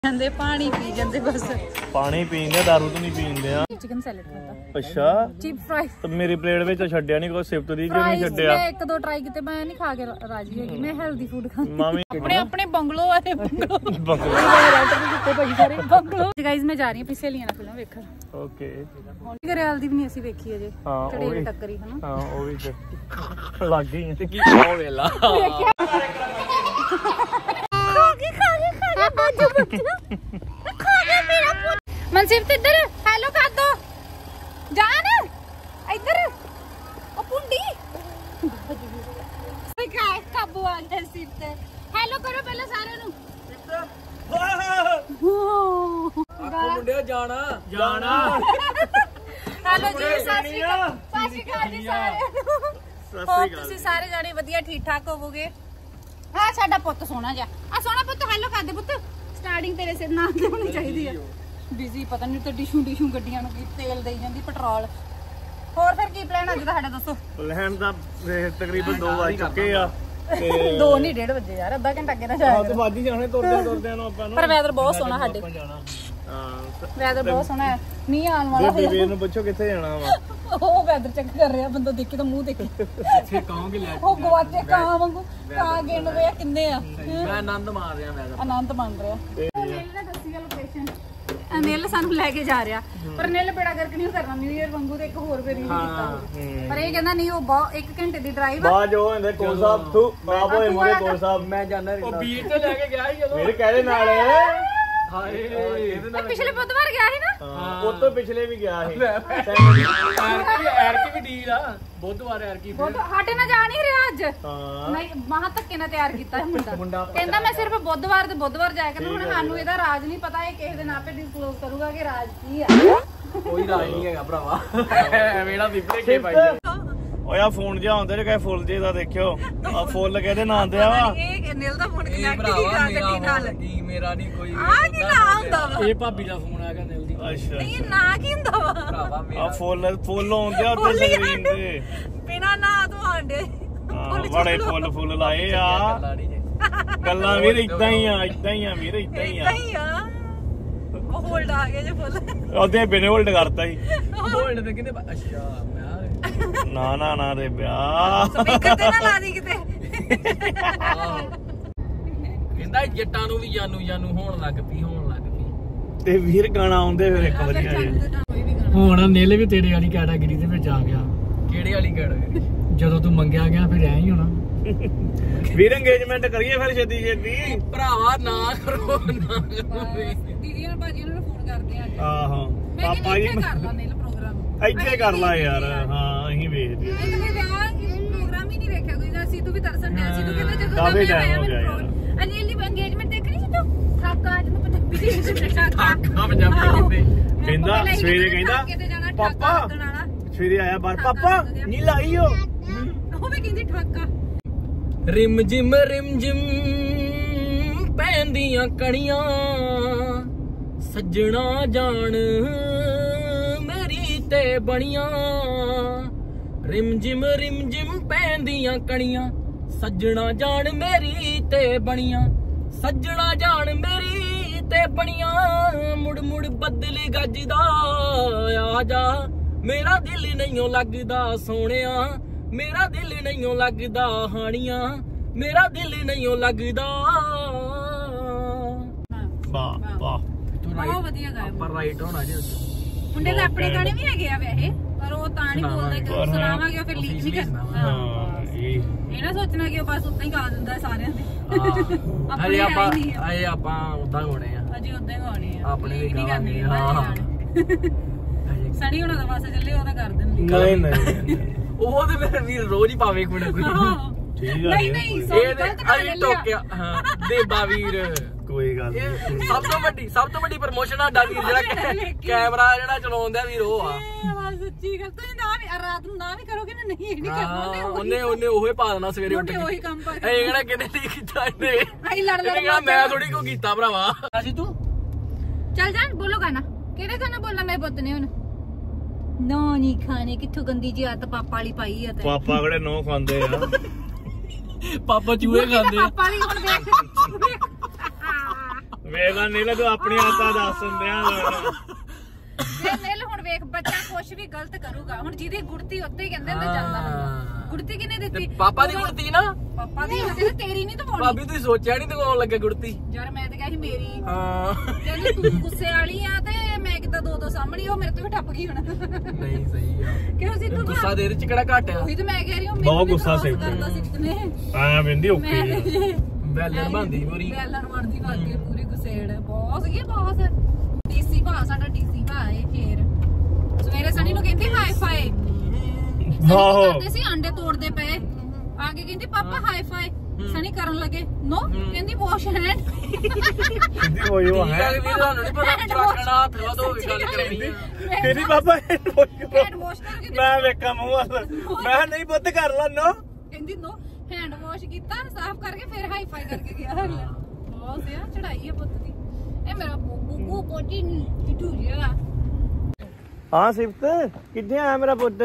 ਜਾਂਦੇ ਪਾਣੀ ਪੀ ਜਾਂਦੇ ਬਸ ਪਾਣੀ ਪੀਂਦੇ दारू तो नहीं पींदे आ चिकन सैलेड खाता अच्छा चीप फ्राई तो मेरी प्लेट ਵਿੱਚ ਛੱਡਿਆ ਨਹੀਂ ਕੋਈ ਸਿਫਤ ਦੀ ਕਿਉਂ ਨਹੀਂ ਛੱਡਿਆ ਮੈਂ ਇੱਕ ਦੋ ਟਰਾਈ ਕੀਤੇ ਮੈਂ ਨਹੀਂ ਖਾ ਕੇ ਰਾਜੀ ਹੈਗੀ ਮੈਂ ਹੈਲਦੀ ਫੂਡ ਖਾਂਦੀ ਮਾਮੀ ਆਪਣੇ ਬੰਗਲੋ ਵਾਲੇ ਬੰਗਲੋ ਗਾਇਜ਼ ਮੈਂ ਜਾ ਰਹੀ ਹਾਂ ਪਿੱਛੇ ਲੀਆਂ ਫਿਲਮ ਵੇਖਣ ਓਕੇ ਹੁਣ ਗਰੇਵਾਲ ਦੀ ਵੀ ਨਹੀਂ ਅਸੀਂ ਵੇਖੀ ਅਜੇ ਚੜੇਲ ਟੱਕਰੀ ਹਨਾ ਹਾਂ ਉਹ ਵੀ ਲੱਗ ਗਈ ਤੇ ਕੀ ਹੋ ਵੇਲਾ मनसीब इधर हेलो कर दो जान इधर ओ पुंडी काबू आ गया सिर ते हेलो करो पहले सारे नु मुंडे जाना ਜਾਣਾ हेलो जी सासी का जी सारे होप ਤੁਸੀਂ ਸਾਰੇ ਜਾਣੇ ਵਧੀਆ ਠੀਕ ਠਾਕ ਹੋਵੋਗੇ ਆ ਸਾਡਾ ਪੁੱਤ ਸੋਹਣਾ ਜਿਹਾ ਆ ਸੋਹਣਾ ਪੁੱਤ ਹੈਲੋ ਕਰ ਦੇ ਪੁੱਤ ਸਟਾਰਟਿੰਗ ਤੇਰੇ ਸਿਰ ਨਾਲ ਤੇ ਹੋਣੀ ਚਾਹੀਦੀ ਆ ਬਿਜ਼ੀ ਪਤਾ ਨਹੀਂ ਤੇ ਡਿਸ਼ੂ ਗੱਡੀਆਂ ਨੂੰ ਕੀ ਤੇਲ ਦੇਈ ਜਾਂਦੀ ਪੈਟਰੋਲ ਹੋਰ ਫਿਰ ਕੀ ਪਲਾਨ ਅੱਜ ਦਾ ਸਾਡਾ ਦੱਸੋ ਪਲਾਨ ਦਾ ਤਕਰੀਬਨ 2 ਵਜ ਚੁੱਕੇ ਆ ਤੇ 2 ਨਹੀਂ 1.5 ਵਜੇ ਯਾਰ ਅੱਧਾ ਘੰਟਾ ਅੱਗੇ ਨਾ ਜਾਇਆ ਤੇ ਵੱਜ ਹੀ ਜਾਣੇ ਤੁਰਦਿਆਂ ਨੂੰ ਆਪਾਂ ਨੂੰ ਪਰ ਵੈਦਰ ਬਹੁਤ ਸੋਹਣਾ ਸਾਡੇ ਹਾਂ ਵੈਦਰ ਬਹੁਤ ਸੋਹਣਾ ਹੈ ਮੀਂਹ ਆਉਣ ਵਾਲਾ ਹੈ ਬੇਬੇ ਨੂੰ ਪੁੱਛੋ ਕਿੱਥੇ ਜਾਣਾ ਵਾ ਉਹ ਵੈਦਰ ਚੈੱਕ ਕਰ ਰਿਹਾ ਬੰਦਾ ਦੇਖੇ ਤਾਂ ਮੂੰਹ ਦੇਖੇ ਇੱਥੇ ਕਹਾਂਗੇ ਲੈ ਉਹ ਗਵਾਚੇ ਕਾਂ ਵਾਂਗੂ ਕਾਂ ਗਿਣ ਰਿਹਾ ਕਿੰਨੇ ਆ ਮੈਂ ਆਨੰਦ ਮਾਰ ਰਿਹਾ ਮੈਂ ਆਨੰਦ ਮੰਨ ਰਿਹਾ ਨੀਲ ਨੇ ਦੱਸੀ ਆ ਲੋਕੇਸ਼ਨ ਨੀਲ ਸਾਨੂੰ ਲੈ ਕੇ ਜਾ ਰਿਹਾ ਪਰ ਨੀਲ ਬੜਾ ਕਰਕੇ ਨਹੀਂ ਕਰਨਾ ਨਿਊ ਇਅਰ ਵਾਂਗੂ ਤੇ ਇੱਕ ਹੋਰ ਫੇਰ ਨਹੀਂ ਕੀਤਾ ਪਰ ਇਹ ਕਹਿੰਦਾ ਨਹੀਂ ਉਹ ਬਹੁਤ 1 ਘੰਟੇ ਦੀ ਡਰਾਈਵ ਬਾਅਦ ਜੋ ਹੁੰਦੇ ਕੋਲ ਸਾਹਿਬ ਤੂੰ ਬਾਪ ਹੋਏ ਮੋਰੇ ਕੋਲ ਸਾਹਿਬ ਮੈਂ ਜਾਣਾ ਉਹ ਬੀਚ ਤੇ ਲੈ ਕੇ ਗਿਆ ਸੀ ਜਦੋਂ ਮੇਰੇ ਕਹਦੇ ਨਾਲ ਹਾਏ ਇਹਦੇ ਨਾਲ ਪਿਛਲੇ ਬੁੱਧਵਾਰ ਗਿਆ ਸੀ ਨਾ ਹਾਂ ਉਹ ਤੋਂ ਪਿਛਲੇ ਵੀ ਗਿਆ ਸੀ ਐਰ ਕੀ ਵੀ ਡੀਲ ਆ ਬੁੱਧਵਾਰ ਐਰ ਕੀ ਸਾਡੇ ਨਾਲ ਜਾ ਨਹੀਂ ਰਿਹਾ ਅੱਜ ਹਾਂ ਮੈਂ ਮਹਾ ਧੱਕੇ ਨਾਲ ਤਿਆਰ ਕੀਤਾ ਹੈ ਮੁੰਡਾ ਕਹਿੰਦਾ ਮੈਂ ਸਿਰਫ ਬੁੱਧਵਾਰ ਤੇ ਬੁੱਧਵਾਰ ਜਾਇਆ ਕਰਨਾ ਹੁਣ ਸਾਨੂੰ ਇਹਦਾ ਰਾਜ ਨਹੀਂ ਪਤਾ ਇਹ ਕਿਸੇ ਦੇ ਨਾਂ ਤੇ ਡਿਸਕਲੋਜ਼ ਕਰੂਗਾ ਕਿ ਰਾਜ ਕੀ ਆ ਕੋਈ ਰਾਜ ਨਹੀਂ ਹੈਗਾ ਭਰਾਵਾ ਐਵੇਂ ਵਿਪਰੇ ਕੇ ਭਾਈ ਓਏ ਆ ਫੋਨ ਜਿਹਾ ਆਉਂਦੇ ਨੇ ਕਹੇ ਫੁੱਲ ਜੇ ਦਾ ਦੇਖਿਓ ਆ ਫੁੱਲ ਕਿਹਦੇ ਨਾਂ ਤੇ ਆ ਵਾ ਇਹ ਨਿਲ ਦਾ ਫੋਨ ਕਨੈਕਟ ਹੀ ਗੱਡੀ ਨਾਲ ਕੀ ਮੇਰਾ ਨਹੀਂ ਕੋਈ ਆ ਕੀ ਨਾਂ ਹੁੰਦਾ ਵਾ ਇਹ ਭਾਬੀ ਦਾ ਫੋਨ ਆਗਾ ਨਿਲ ਦੀ ਅੱਛਾ ਇਹ ਨਾਂ ਕੀ ਹੁੰਦਾ ਵਾ ਭਰਾਵਾ ਆ ਫੁੱਲ ਆਉਂਦੇ ਆ ਉੱਤੇ ਸਕਰੀਨ ਤੇ ਬਿਨਾ ਨਾਂ ਤੋਂ ਆਂਡੇ ਬੜੇ ਫੁੱਲ ਲਾਏ ਆ ਗੱਲਾਂ ਵੀਰ ਇਦਾਂ ਹੀ ਆ ਵੀਰ ਇਦਾਂ ਹੀ ਆ ਉਹ ਹੋਲਡ ਆ ਗਿਆ ਜੇ ਫੁੱਲ ਉਹਦੇ ਬਿਨੇ ਹੋਲਡ ਕਰਤਾ ਸੀ ਹੋਲਡ ਤੇ ਕਿਤੇ ਅੱਛਾ ਨਾ ਰੇ ਵਿਆਹ ਸਪੀਕਰ ਤੇ ਨਾ ਲਾ ਦੀ ਕਿਤੇ ਕਹਿੰਦਾ ਜੱਟਾਂ ਨੂੰ ਵੀ ਜਾਨੂ ਹੋਣ ਲੱਗ ਪਈ ਤੇ ਵੀਰ ਗਾਣਾ ਆਉਂਦੇ ਫਿਰ ਇੱਕ ਵਾਰੀ ਹੁਣ ਨੀਲ ਵੀ ਤੇਰੇ ਵਾਲੀ ਕੈਟਾਗਰੀ ਦੇ ਵਿੱਚ ਆ ਗਿਆ ਕਿਹੜੇ ਵਾਲੀ ਕੈਟਾਗਰੀ ਜਦੋਂ ਤੂੰ ਮੰਗਿਆ ਗਿਆ ਫਿਰ ਐ ਹੀ ਹੋਣਾ ਵੀਰ ਇੰਗੇਜਮੈਂਟ ਕਰੀਏ ਫਿਰ ਛੇਤੀ ਭਰਾਵਾ ਨਾ ਕਰੋ ਦੀਦੀ ਨਾਲ ਭਾਜੀ ਨੂੰ ਫੋਨ ਕਰਦੇ ਆ ਆਹੋ ਪਾਪਾ ਜੀ ਕਰ ਲਾ ਨੀਲ ਪ੍ਰੋਗਰਾਮ ਇੱਥੇ ਕਰ ਲਾ ਯਾਰ ਹਾਂ ਅਸੀਂ ਵੇਖਦੇ ਪ੍ਰੋਗਰਾਮ ਹੀ ਨਹੀਂ ਵੇਖਿਆ ਕੋਈ ਨਾ ਸੀ ਤੂੰ ਵੀ ਤਰਸਣ ਡਿਆ ਸੀ ਤੂੰ ਕਹਿੰਦਾ ਜਦੋਂ ਕਾਫੀ ਟਾਈਮ ਹੋ ਗਿਆ ਯਾਰ ਅਨੀਲ ਦੀ ਇੰਗੇਜਮੈਂਟ ਦੇਖਣੀ ਸੀ ਤੂੰ ਠਾਕਾ ਅੱਜ ਮੈਂ ਪੰਜਾਬੀ ਦੀ ਠਾਕਾ ਪੰਜਾਬੀ ਕਹਿੰਦਾ ਸਵੇਰੇ ਕਹਿੰਦਾ ਪਾਪਾ ਸਵੇਰੇ ਆਇਆ ਬਾਹਰ ਪਾਪਾ ਨੀ ਲਾਈਓ ਉਹ ਵੀ ਕਹਿੰਦੀ ਠਾਕਾ ਰਿਮ ਜਿਮ ਪੈਂਦੀਆਂ ਕਣੀਆਂ ਸੱਜਣਾ ਜਾਣ ਮੇਰੀ ਤੇ ਬਣੀਆਂ ਰਿਮ ਜਿਮ ਪੈਂਦੀਆਂ ਕਣੀਆਂ ਸੱਜਣਾ ਜਾਣ ਮੇਰੀ ਤੇ ਬਣੀਆਂ ਸੱਜਣਾ ਜਾਣ ਮੇਰੀ ਤੇ ਬਣੀਆਂ ਮੁੜ ਬਦਲੀ ਗੱਜਦਾ ਆ ਜਾ ਮੇਰਾ ਦਿਲ ਨਹੀਂਓ ਲੱਗਦਾ ਸੋਹਣਿਆ ਮੇਰਾ ਦਿਲ ਨਹੀਂਓ ਲੱਗਦਾ ਹਾਣੀਆਂ ਮੇਰਾ ਦਿਲ ਨਹੀਂਓ ਲੱਗਦਾ ਵਾਹ ਬਹੁਤ ਵਧੀਆ ਗਾਇਆ ਪਰ ਰਾਈਟ ਹੋਣਾ ਜੀ ਮੁੰਡੇ ਦੇ ਆਪਣੇ ਗਾਣੇ ਵੀ ਹੈਗੇ ਆ ਵੈਸੇ ਪਰ ਉਹ ਤਾਂ ਨਹੀਂ ਬੋਲਦਾ ਕਿ ਸੁਣਾਵਾਂਗੇ ਫਿਰ ਲੀਕ ਨਹੀਂ ਕਰਨਾ ਹਾਂ ਇਹ ਨਾ ਸੋਚਣਾ ਕਿ ਉਹ ਬਸ ਉੱਦਾਂ ਹੀ ਗਾ ਦਿੰਦਾ ਸਾਰਿਆਂ ਦੇ ਅਜੇ ਆਪਾਂ ਉਦਾਂ ਗਾਉਣੇ ਆ ਅਜੇ ਉਦਾਂ ਹੀ ਗਾਉਣੇ ਆ ਆਪਣੇ ਵੀ ਨਹੀਂ ਕਰਨੀ ਹਾਂ ਸਣੀ ਹੁਣਾਂ ਦਾ ਵਾਸਾ ਚੱਲੇ ਉਹਦਾ ਕਰ ਦਿੰਦੀ ਨਹੀਂ ਉਹ ਤੇ ਮੇਰੇ ਵੀਰ ਰੋਜ਼ ਹੀ ਪਾਵੇ ਕੋਈ ਨਾ ਕੋਈ ਠੀਕ ਆ ਨਹੀਂ ਇਹ ਟੋਕਿਆ ਹਾਂ ਦੇਬਾ ਵੀਰ ਕੋਈ ਗੱਲ ਨਹੀਂ ਸਭ ਤੋਂ ਵੱਡੀ ਪ੍ਰਮੋਸ਼ਨ ਸਾਡਾ ਵੀਰ ਜਿਹੜਾ ਕੈਮਰਾ ਜਿਹੜਾ ਚਲਾਉਂਦਾ ਵੀਰ ਉਹ ਆ ਸੱਚੀ ਗੱਲ ਤੁਸੀਂ ਨਾ ਵੀ ਰਾਤ ਨੂੰ ਨਾ ਵੀ ਕਰੋਗੇ ਨਾ ਨਹੀਂ ਇਹ ਨਹੀਂ ਕਰਨਾ ਉਹਨੇ ਉਹੀ ਪਾ ਦੇਣਾ ਸਵੇਰੇ ਉੱਠ ਕੇ ਉਹੀ ਕੰਮ ਕਰ ਇਹ ਕਿਹੜਾ ਕਿੰਨੇ ਨਹੀਂ ਕੀਤਾ ਇਹਨੇ ਆਈ ਲੜ ਮੈਂ ਥੋੜੀ ਕੋ ਕੀਤਾ ਭਰਾਵਾ ਅਸੀਂ ਤੂੰ ਚੱਲ ਜਾਨ ਬੋਲੋ ਗਾਣਾ ਕਿਹੜੇ ਗਾਣਾ ਬੋਲਣਾ ਮੇਰੇ ਪੁੱਤ ਨੇ ਹੁਣ ਨੋ ਨਹੀਂ ਖਾਣੇ ਕਿੱਥੋਂ ਗੰਦੀ ਜੀ ਆਤ ਪਾਪਾ ਵਾਲੀ ਪਾਈ ਆ ਤੇ ਪਾਪਾ ਕਿਹੜੇ ਨੋ ਖਾਂਦੇ ਆ ਪਾਪਾ ਚੂਹੇ ਖਾਂਦੇ ਪਾਪਾ ਵਾਲੀ ਹੁਣ ਦੇਖ ਵੇਲਾ ਨੀਲਾ ਤੂੰ ਆਪਣੀ ਆਦਤਾਂ ਦੱਸ ਦਿੰਦਿਆਂ ਜੇ ਮਿਲ ਹੁਣ ਵੇਖ ਬੱਚਾ ਕੁਛ ਵੀ ਗਲਤ ਕਰੂਗਾ ਹੁਣ ਜਿਹਦੀ ਗੁੜਤੀ ਉੱਤੇ ਹੀ ਕਹਿੰਦੇ ਹੁੰਦੇ ਜਾਂਦਾ ਗੁੜਤੀ ਕਿਨੇ ਦਿੱਤੀ ਪਾਪਾ ਦੀ ਗੁੜਤੀ ਨਾ ਪਾਪਾ ਦੀ ਹੁੰਦੀ ਤੇ ਤੇਰੀ ਨਹੀਂ ਦਵਾਉਣੀ ਭਾਬੀ ਤੁਸੀਂ ਸੋਚਿਆ ਨਹੀਂ ਦਵਾਉਣ ਲੱਗੇ ਗੁੜਤੀ ਯਾਰ ਮੈਂ ਤਾਂ ਕਿਹਾ ਸੀ ਮੇਰੀ ਹਾਂ ਕਹਿੰਦੀ ਤੂੰ ਗੁੱਸੇ ਵਾਲੀ ਆ ਤੇ ਮੈਂ ਕਿੱਦਾਂ ਦੋ ਸਾਹਮਣੀ ਉਹ ਮੇਰੇ ਤੋਂ ਵੀ ਟੱਪ ਗਈ ਹੁਣ ਨਹੀਂ ਸਹੀ ਆ ਕਿਉਂ ਸੀ ਤੂੰ ਗੁੱਸਾ ਦੇ ਚ ਕਿਹੜਾ ਘੱਟ ਆ ਉਹੀ ਤੇ ਮੈਂ ਕਹਿ ਰਹੀ ਹਾਂ ਬਹੁਤ ਗੁੱਸਾ ਸੀ ਕਰਦਾ ਸੀ ਕਿਤਨੇ ਆਇਆ ਬਿੰਦੀ ਓਕੇ ਬੈਲਨ ਬੰਦੀ ਪੂਰੀ ਬੈਲਨ ਵੜਦੀ ਵਾਗੇ ਪੂਰੀ ਗੁਸੇੜ ਬਹੁਤ ਸੀਗੀ ਬਹੁਤ ਡੀਸੀ ਭਾ ਸਾਡਾ ਡੀਸੀ ਭਾ ਇਹ ਫੇਰ ਸਵੇਰੇ ਸਣੀ ਨੂੰ ਕਹਿੰਦੀ ਹਾਈ ਫਾਈ ਆਹੋ ਕਰਦੇ ਸੀ ਅੰਡੇ ਤੋੜਦੇ ਪਏ ਆ ਕੇ ਕਹਿੰਦੀ ਪਾਪਾ ਹਾਈ ਫਾਈ ਸਣੀ ਕਰਨ ਲੱਗੇ ਨੋ ਕਹਿੰਦੀ ਵਾਸ਼ ਹੈਂਡ ਸਿੱਧੀ ਹੋਈ ਉਹ ਹੈ ਵੀ ਤੁਹਾਨੂੰ ਨਹੀਂ ਪਤਾ ਚਵਾਕਣਾ ਹੱਥ ਲਾ ਦੋ ਗੱਲ ਕਰਨੀ ਤੇਰੀ ਬਾਬਾ ਹੈਂਡ ਵਾਸ਼ ਕਰਕੇ ਮੈਂ ਵੇਖਾਂ ਮੂੰਹ ਵੱਲ ਮੈਂ ਨਹੀਂ ਬੁੱਧ ਕਰ ਲਾ ਨੋ ਕਹਿੰਦੀ ਨੋ ਹੈਂਡ ਵਾਸ਼ ਕੀਤਾ ਸਾਫ਼ ਕਰਕੇ ਫਿਰ ਹਾਈ ਫਾਈ ਕਰਕੇ ਗਿਆ ਬਹੁਤ ਆ ਚੜਾਈ ਹੈ ਪੁੱਤ ਦੀ ਇਹ ਮੇਰਾ ਬੂਬੂ ਪੋਟੀ ਟਿੱਟੂ ਜਿਹਾ ਹਾਂ ਸਿਫਤ ਕਿੱਥੇ ਆਇਆ ਮੇਰਾ ਪੁੱਤ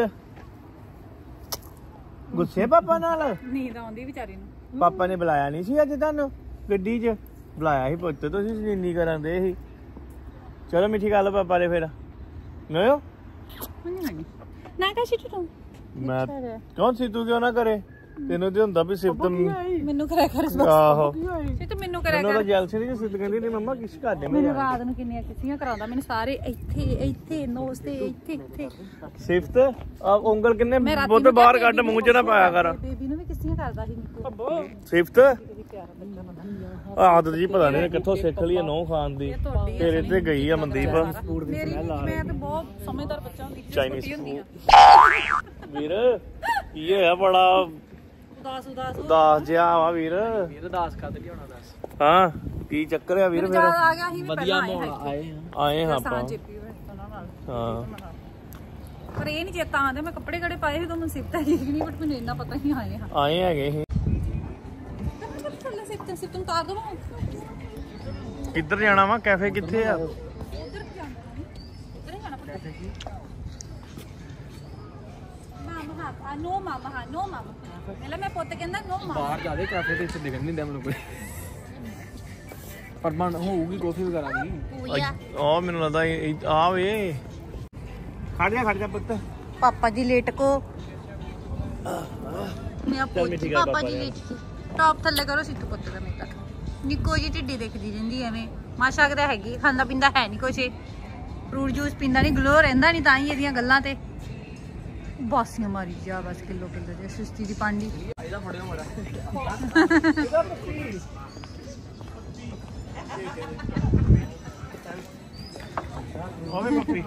ਗੁੱਸੇ ਪਾਪਾ ਨਾਲ ਨੀਂਦ ਆਉਂਦੀ ਵਿਚਾਰੀ ਨੂੰ ਪਾਪਾ ਨੇ ਬੁਲਾਇਆ ਨਹੀਂ ਸੀ ਅੱਜ ਤੁਹਾਨੂੰ ਗੱਡੀ 'ਚ ਬੁਲਾਇਆ ਸੀ ਪੁੱਤ ਤੁਸੀਂ ਸਨੀਨੀ ਕਰਨ ਦੇ ਸੀ ਚਲੋ ਮਿੱਠੀ ਗੱਲ ਪਾਪਾ ਦੇ ਫਿਰ ਨੋ ਨਾ ਕਾ ਸੀ ਤੂੰ ਮੈਂ ਕੌਣ ਸੀ ਤੂੰ ਕਿਉਂ ਨਾ ਕਰੇ ਤੈਨੂੰ ਤੇ ਹੁੰਦਾ ਵੀ ਸਿਫਤ ਮੈਨੂੰ ਕਰਿਆ ਕਰ ਆਹੋ ਤੇ ਮੈਨੂੰ ਕਰਿਆ ਮੈਨੂੰ ਕਰ ਤਾਂ ਜੈਲਸੀ ਨਹੀਂ ਸਿੱਧ ਕਹਿੰਦੀ ਨਹੀਂ ਮੰਮਾ ਕਿਸ ਕਰਦੇ ਮੈਨੂੰ ਰਾਤ ਨੂੰ ਕਿੰਨੀਆਂ ਕਿੱਸੀਆਂ ਕਰਾਉਂਦਾ ਮੈਨੂੰ ਸਾਰੇ ਇੱਥੇ ਇੱਥੇ ਨੋਸ ਤੇ ਇੱਥੇ ਇੱਥੇ ਸਿਫਤ ਆ ਉਂਗਲ ਕਿੰਨੇ ਬਹੁਤ ਬਾਹਰ ਕੱਢ ਮੂੰਹ 'ਚ ਨਾ ਪਾਇਆ ਕਰ ਬੇਬੀ ਨੂੰ ਵੀ ਕਿੱਸੀਆਂ ਕਰਦਾ ਸੀ ਨਿੱਕੂ ਸਿਫਤ ਆਦਤ ਜੀ ਪਤਾ ਨਹੀਂ ਕਿੱਥੋਂ ਸਿੱਖ ਲਈ ਨੌ ਖਾਣ ਦੀ ਤੇਰੇ ਤੇ ਗਈ ਆ ਮਨਦੀਪ ਮੇਰੀ ਮੈਂ ਤਾਂ ਬਹੁਤ ਸਮਝਦਾਰ ਬੱਚਾ ਹੁੰਦੀ ਚਾਈਨੀਜ਼ ਵੀਰ ਕੀ ਹੋਇਆ ਬੜਾ ਉਦਾਸ ਜਿਹਾ ਵਾ ਵੀਰ ਵੀਰ ਦਾਸ ਕੱਢ ਕੇ ਹੋਣਾ ਦੱਸ ਹਾਂ ਕੀ ਚੱਕਰ ਆ ਵੀਰ ਫਿਰ ਆ ਗਿਆ ਸੀ ਵਧੀਆ ਮਾਹੌਲ ਆਏ ਹਾਂ ਆਪਾਂ ਹਾਂ ਪਰ ਇਹ ਨਹੀਂ ਚੇਤਾ ਆਉਂਦਾ ਮੈਂ ਕੱਪੜੇ ਕੜੇ ਪਾਏ ਸੀ ਤਾਂ ਮੈਨੂੰ ਸਿਫਤਾ ਠੀਕ ਨਹੀਂ ਬਟ ਮੈਨੂੰ ਇੰਨਾ ਪਤਾ ਨਹੀਂ ਆਏ ਹੈਗੇ ਸੀ ਸਿਫਤ ਉਤਾਰ ਦੋ ਕਿੱਧਰ ਜਾਣਾ ਵਾ ਕੈਫੇ ਕਿੱਥੇ ਆ ਨੋ ਮਾਮਾ ਪਹਿਲਾਂ ਮੈਂ ਪੁੱਤ ਕਹਿੰਦਾ ਨੋ ਮਾਮਾ ਬਾਹਰ ਜਾਦੇ ਕਾਫੇ ਤੇ ਇੱਥੇ ਦਿਖਣ ਨਹੀਂ ਦਿੰਦਾ ਮੈਨੂੰ ਕੋਈ ਪਰ ਮਨ ਹੋਊਗੀ ਕਾਫੀ ਵਗੈਰਾ ਦੀ ਆ ਮੈਨੂੰ ਲੱਗਦਾ ਆ ਵੇ ਖੜ ਜਾ ਪੁੱਤ ਪਾਪਾ ਜੀ ਲੇਟ ਕੋ ਮੈਂ ਪੁੱਛ ਪਾਪਾ ਜੀ ਲੇਟ ਟੌਪ ਥੱਲੇ ਕਰੋ ਸਿੱਧੂ ਪੁੱਤ ਦਾ ਮੇਰੇ ਤੱਕ ਨਿੱਕੋ ਜੀ ਢਿੱਡੀ ਦਿਖਦੀ ਰਹਿੰਦੀ ਐਵੇਂ ਮਾਸ਼ਾ ਕਦਾ ਹੈਗੀ ਖਾਂਦਾ ਪੀਂਦਾ ਹੈ ਨਹੀਂ ਕੁਛ ਫਰੂਟ ਜੂਸ ਪੀਂਦਾ ਨਹੀਂ ਗਲੋ ਰਹਿੰਦਾ ਨਹੀਂ ਤਾਂ ਹੀ ਇਹਦੀਆਂ ਗੱਲਾਂ ਤੇ ਬਾਸੀਆਂ ਮਾਰੀ ਜਾ ਬਸ ਕਿਲੋ ਜੇ ਸੁਸਤੀ ਦੀ ਪਾਂਡੀ ਇਹਦਾ ਫੜਿਓ ਮਾਰਾ ਓਏ ਪੱਪੀ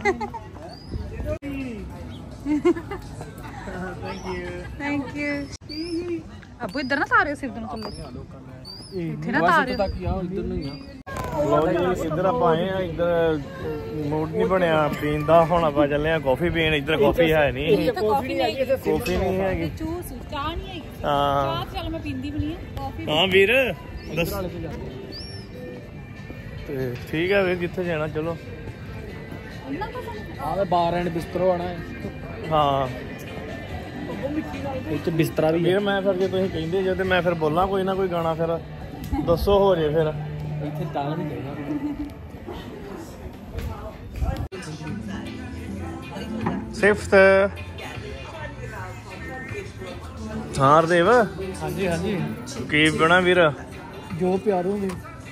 ਥੈਂਕ ਯੂ ਅਬੂ ਇਧਰ ਨਾ ਤਾਰਿਓ ਸਿਰ ਨੂੰ ਥੱਲੇ ਇੱਥੇ ਨਾ ਤਾਰਿਓ ਤੱਕ ਆ ਇੱਧਰ ਨੂੰ ਹੀ ਆ ਲੋ ਜੀ ਇੱਧਰ ਆਪਾਂ ਆਏ ਆ ਇੱਧਰ ਮੂਡ ਨਹੀਂ ਬਣਿਆ ਪੀਣ ਦਾ ਹੁਣ ਆਪਾਂ ਚੱਲੇ ਆ ਕਾਫੀ ਪੀਣ ਇੱਧਰ ਕਾਫੀ ਹੈ ਨਹੀਂ ਕਾਫੀ ਨਹੀਂ ਹੈਗੀ ਜੂਸ ਚਾਹ ਨਹੀਂ ਹੈਗੀ ਹਾਂ ਚਾਹ ਚੱਲ ਮੈਂ ਪੀਂਦੀ ਵੀ ਨਹੀਂ ਕਾਫੀ ਹਾਂ ਵੀਰ ਦੱਸ ਤੇ ਠੀਕ ਹੈ ਵੀਰ ਜਿੱਥੇ ਜਾਣਾ ਚਲੋ ਆਹ ਬਾਰ ਐਂਡ ਬਿਸਤਰੋ ਆਣਾ ਹੈ ਹਾਂ ਇੱਥੇ ਬਿਸਤਰਾ ਵੀ ਵੀਰ ਮੈਂ ਫਿਰ ਜੇ ਤੁਸੀਂ ਕਹਿੰਦੇ ਜੇ ਤੇ ਮੈਂ ਫਿਰ ਬੋਲਾਂ ਕੋਈ ਨਾ ਕੋਈ ਗਾਣਾ ਫਿਰ ਦੱਸੋ ਹੋ ਜੇ ਫਿਰ ਇੱਥੇ ਤਾਂ ਨਹੀਂ ਚਾਹੀਦਾ ਸਿਫਤ ਹਾਂ ਦੇਵ ਹਾਂਜੀ ਹਾਂਜੀ ਕੀ ਬਣਾ ਵੀਰ ਜੋ ਪਿਆਰ ਹੋਵੇ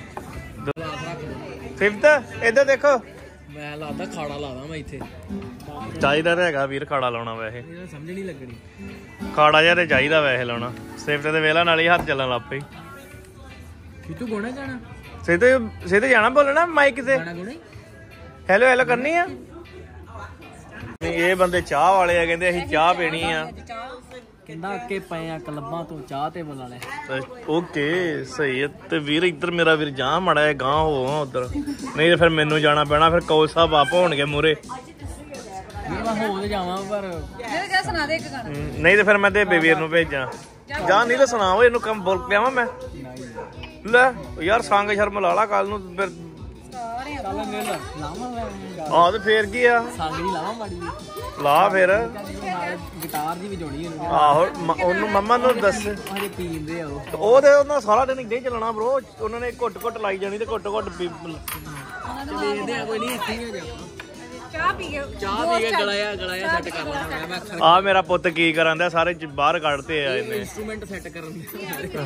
ਸਿਫਤ ਇੱਧਰ ਦੇਖੋ ਮੈਂ ਲਾਦਾ ਖਾੜਾ ਲਾਦਾ ਮੈਂ ਇੱਥੇ ਚਾਹੀਦਾ ਤਾਂ ਹੈਗਾ ਵੀਰ ਖਾੜਾ ਲਾਉਣਾ ਵੈਸੇ ਇਹ ਸਮਝ ਨਹੀਂ ਲੱਗਣੀ ਖਾੜਾ ਜਿਹਾ ਤੇ ਚਾਹੀਦਾ ਵੈਸੇ ਲਾਉਣਾ ਸਿਫਤ ਦੇ ਵੇਲਾ ਨਾਲ ਹੀ ਹੱਥ ਚੱਲਣ ਲੱਗ ਪਈ ਕੀ ਤੂੰ ਗੋਣਾ ਜਾਣਾ ਸਿੱਧੇ ਜਾਣਾ ਬੋਲਣਾ ਮਾਈਕ ਤੇ ਗਾਣਾ ਗੋਣਾ ਹੈਲੋ ਹੈਲੋ ਕਰਨੀ ਆ ਨਹੀਂ ਇਹ ਬੰਦੇ ਚਾਹ ਵਾਲੇ ਆ ਕਹਿੰਦੇ ਅਸੀਂ ਚਾਹ ਪੀਣੀ ਆ ਕਹਿੰਦਾ ਅੱਕੇ ਪਏ ਆ ਕਲੱਬਾਂ ਤੋਂ ਚਾਹ ਤੇ ਬੁਲਾ ਲੈ ਓਕੇ ਸਹੀ ਹੈ ਤੇ ਵੀਰ ਇੱਧਰ ਮੇਰਾ ਵੀਰ ਜਾ ਮੜਾ ਹੈ ਗਾਂ ਹੋ ਉਧਰ ਨਹੀਂ ਤੇ ਫਿਰ ਮੈਨੂੰ ਜਾਣਾ ਪੈਣਾ ਫਿਰ ਕੌਲ ਸਾਹਿਬ ਆਪ ਹੋਣਗੇ ਮੂਰੇ ਮੈਂ ਹੋ ਤੇ ਜਾਵਾਂ ਪਰ ਮੇਰੇ ਕਿਹਾ ਸੁਣਾ ਦੇ ਇੱਕ ਗਾਣਾ ਨਹੀਂ ਤੇ ਫਿਰ ਮੈਂ ਤੇ ਵੀਰ ਨੂੰ ਭੇਜਾਂ ਜਾ ਨਹੀਂ ਤਾਂ ਸੁਣਾਓ ਇਹਨੂੰ ਕੰਮ ਬੋਲ ਪਿਆਵਾਂ ਮੈਂ ਲੈ ਯਾਰ ਸੰਗ ਸ਼ਰਮ ਲਾ ਲਾ ਕੱਲ ਨੂੰ ਫਿਰ ਚੱਲ ਨਿਲ ਲਾਵਾਂ ਮੈਂ ਆਹ ਤੇ ਫੇਰ ਕੀ ਆ ਸਾਗਰੀ ਲਾਵਾਂ ਮਾੜੀ ਲਾ ਫਿਰ ਗਿਟਾਰ ਦੀ ਵਜਾਉਣੀ ਉਹਨੂੰ ਆਹੋ ਉਹਨੂੰ ਮੰਮਾ ਨੂੰ ਦੱਸ ਹਜੇ ਪੀਂਦੇ ਆ ਉਹ ਤੇ ਉਹਨਾਂ ਸਾਰਾ ਦਿਨ ਇੱਦਾਂ ਹੀ ਚੱਲਣਾ ਬ్రో ਉਹਨਾਂ ਨੇ ਘੁੱਟ ਲਾਈ ਜਾਣੀ ਤੇ ਘੁੱਟ ਵੇਖਦੇ ਆ ਕੋਈ ਨਹੀਂ ਇੱਥੇ ਹੀ ਹੋ ਜਾ ਚਾਹ ਪੀ ਕੇ ਗਲਾਇਆ ਸੈੱਟ ਕਰ ਲੈਣਾ ਮੈਂ ਆ ਮੇਰਾ ਪੁੱਤ ਕੀ ਕਰਾਂਦਾ ਸਾਰੇ ਬਾਹਰ ਕੱਢਦੇ ਆ ਇਹਨੇ ਇਨਸਟਰੂਮੈਂਟ ਸੈੱਟ ਕਰਨ ਦੇ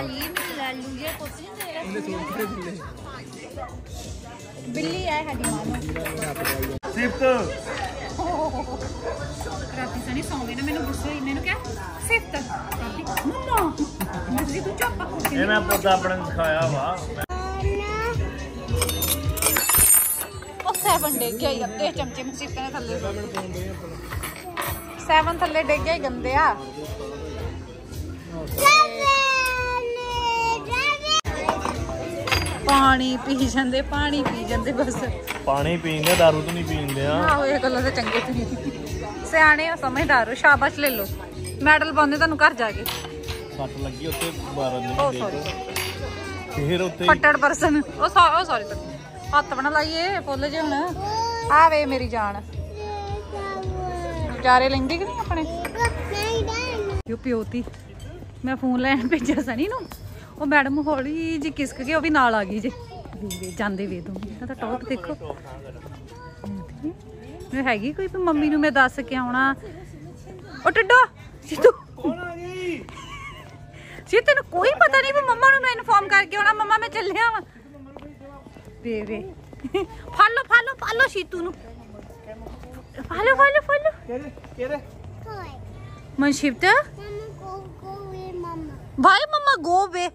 ਬਿੱਲੀ ਹੈ ਸਾਡੀ ਮਾਂ ਸਿਫਤ ਰਾਤੀ ਸਣੀ ਸੌਂਦੇ ਨਾ ਮੈਨੂੰ ਗੁੱਸਾ ਇੰਨੇ ਨੂੰ ਕਿਹਾ ਸਿਫਤ ਮੰਮਾ ਮੈਂ ਤੂੰ ਚੁੱਪ ਇਹ ਮੈਂ ਪੁੱਤ ਆਪਣੇ ਨੂੰ ਸਿਖਾਇਆ ਵਾ ਉਹ 7 ਡਿੱਗ ਗਿਆ ਅੱਧੇ ਚਮਚੇ ਨੂੰ ਸਿਫਤ ਨੇ ਥੱਲੇ 7 ਥੱਲੇ ਡਿੱਗ ਗਿਆ ਗੰਦੇ ਆ ਪਾਣੀ ਪੀ ਜਾਂਦੇ ਬਸ ਪਾਣੀ ਪੀਂਦੇ ਦਾਰੂ ਤਾਂ ਨਹੀਂ ਪੀਂਦੇ ਆ ਆਹੋ ਇਹ ਗੱਲਾਂ ਤੇ ਚੰਗੇ ਤੁਸੀਂ ਸਿਆਣੇ ਹੋ ਸਮਝਦਾਰ ਹੋ ਸ਼ਾਬਾਸ਼ ਲੈ ਲਓ ਮੈਡਲ ਪਾਉਂਦੇ ਤੁਹਾਨੂੰ ਘਰ ਜਾ ਕੇ ਸੱਟ ਲੱਗੀ ਉੱਤੇ 12 ਉਹ ਦਿਨ ਸੌਰੀ ਫੇਰ ਉੱਤੇ ਫੱਟੜ ਪਰਸਨ ਉਹ ਸੌਰੀ ਹੱਥ ਬਣਾ ਲਾਈਏ ਫੁੱਲ ਜੇ ਹੁਣ ਆ ਵੇ ਮੇਰੀ ਜਾਨ ਵਿਚਾਰੇ ਲੈਂਦੇ ਕਿ ਨਹੀਂ ਆਪਣੇ ਯੋ ਪਿਓਤੀ ਮੈਂ ਫੋਨ ਲੈਣ ਭੇਜਿਆ ਸਨੀ ਨੂੰ ਉਹ ਮੈਡਮ ਹੌਲੀ ਜੀ ਕਿਸਕ ਕੇ ਉਹ ਵੀ ਨਾਲ ਆ ਗਈ ਜੇ ਜਾਂਦੇ ਵੇ ਤੂੰ ਇਹਦਾ ਟੌਪ ਦੇਖੋ ਮੈਂ ਹੈਗੀ ਕੋਈ ਮੰਮੀ ਨੂੰ ਮੈਂ ਦੱਸ ਕੇ ਆਉਣਾ ਉਹ ਟੱਡੋ ਸਿੱਧੂ ਕੌਣ ਆ ਗਈ ਸੀ ਤੈਨੂੰ ਕੋਈ ਪਤਾ ਨਹੀਂ ਵੀ ਮੰਮਾ ਨੂੰ ਮੈਂ ਇਨਫੋਰਮ ਕਰਕੇ ਆਉਣਾ ਮੰਮਾ ਮੈਂ ਚੱਲਿਆ ਵਾਂ ਵੇ ਫਾਲੋ ਸ਼ੀਤੂ ਨੂੰ ਫਾਲੋ ਕਿਹਦੇ ਮਨਸ਼ਿਫਤ ਵਾਈ ਮਮਾ ਗੋ ਵੇ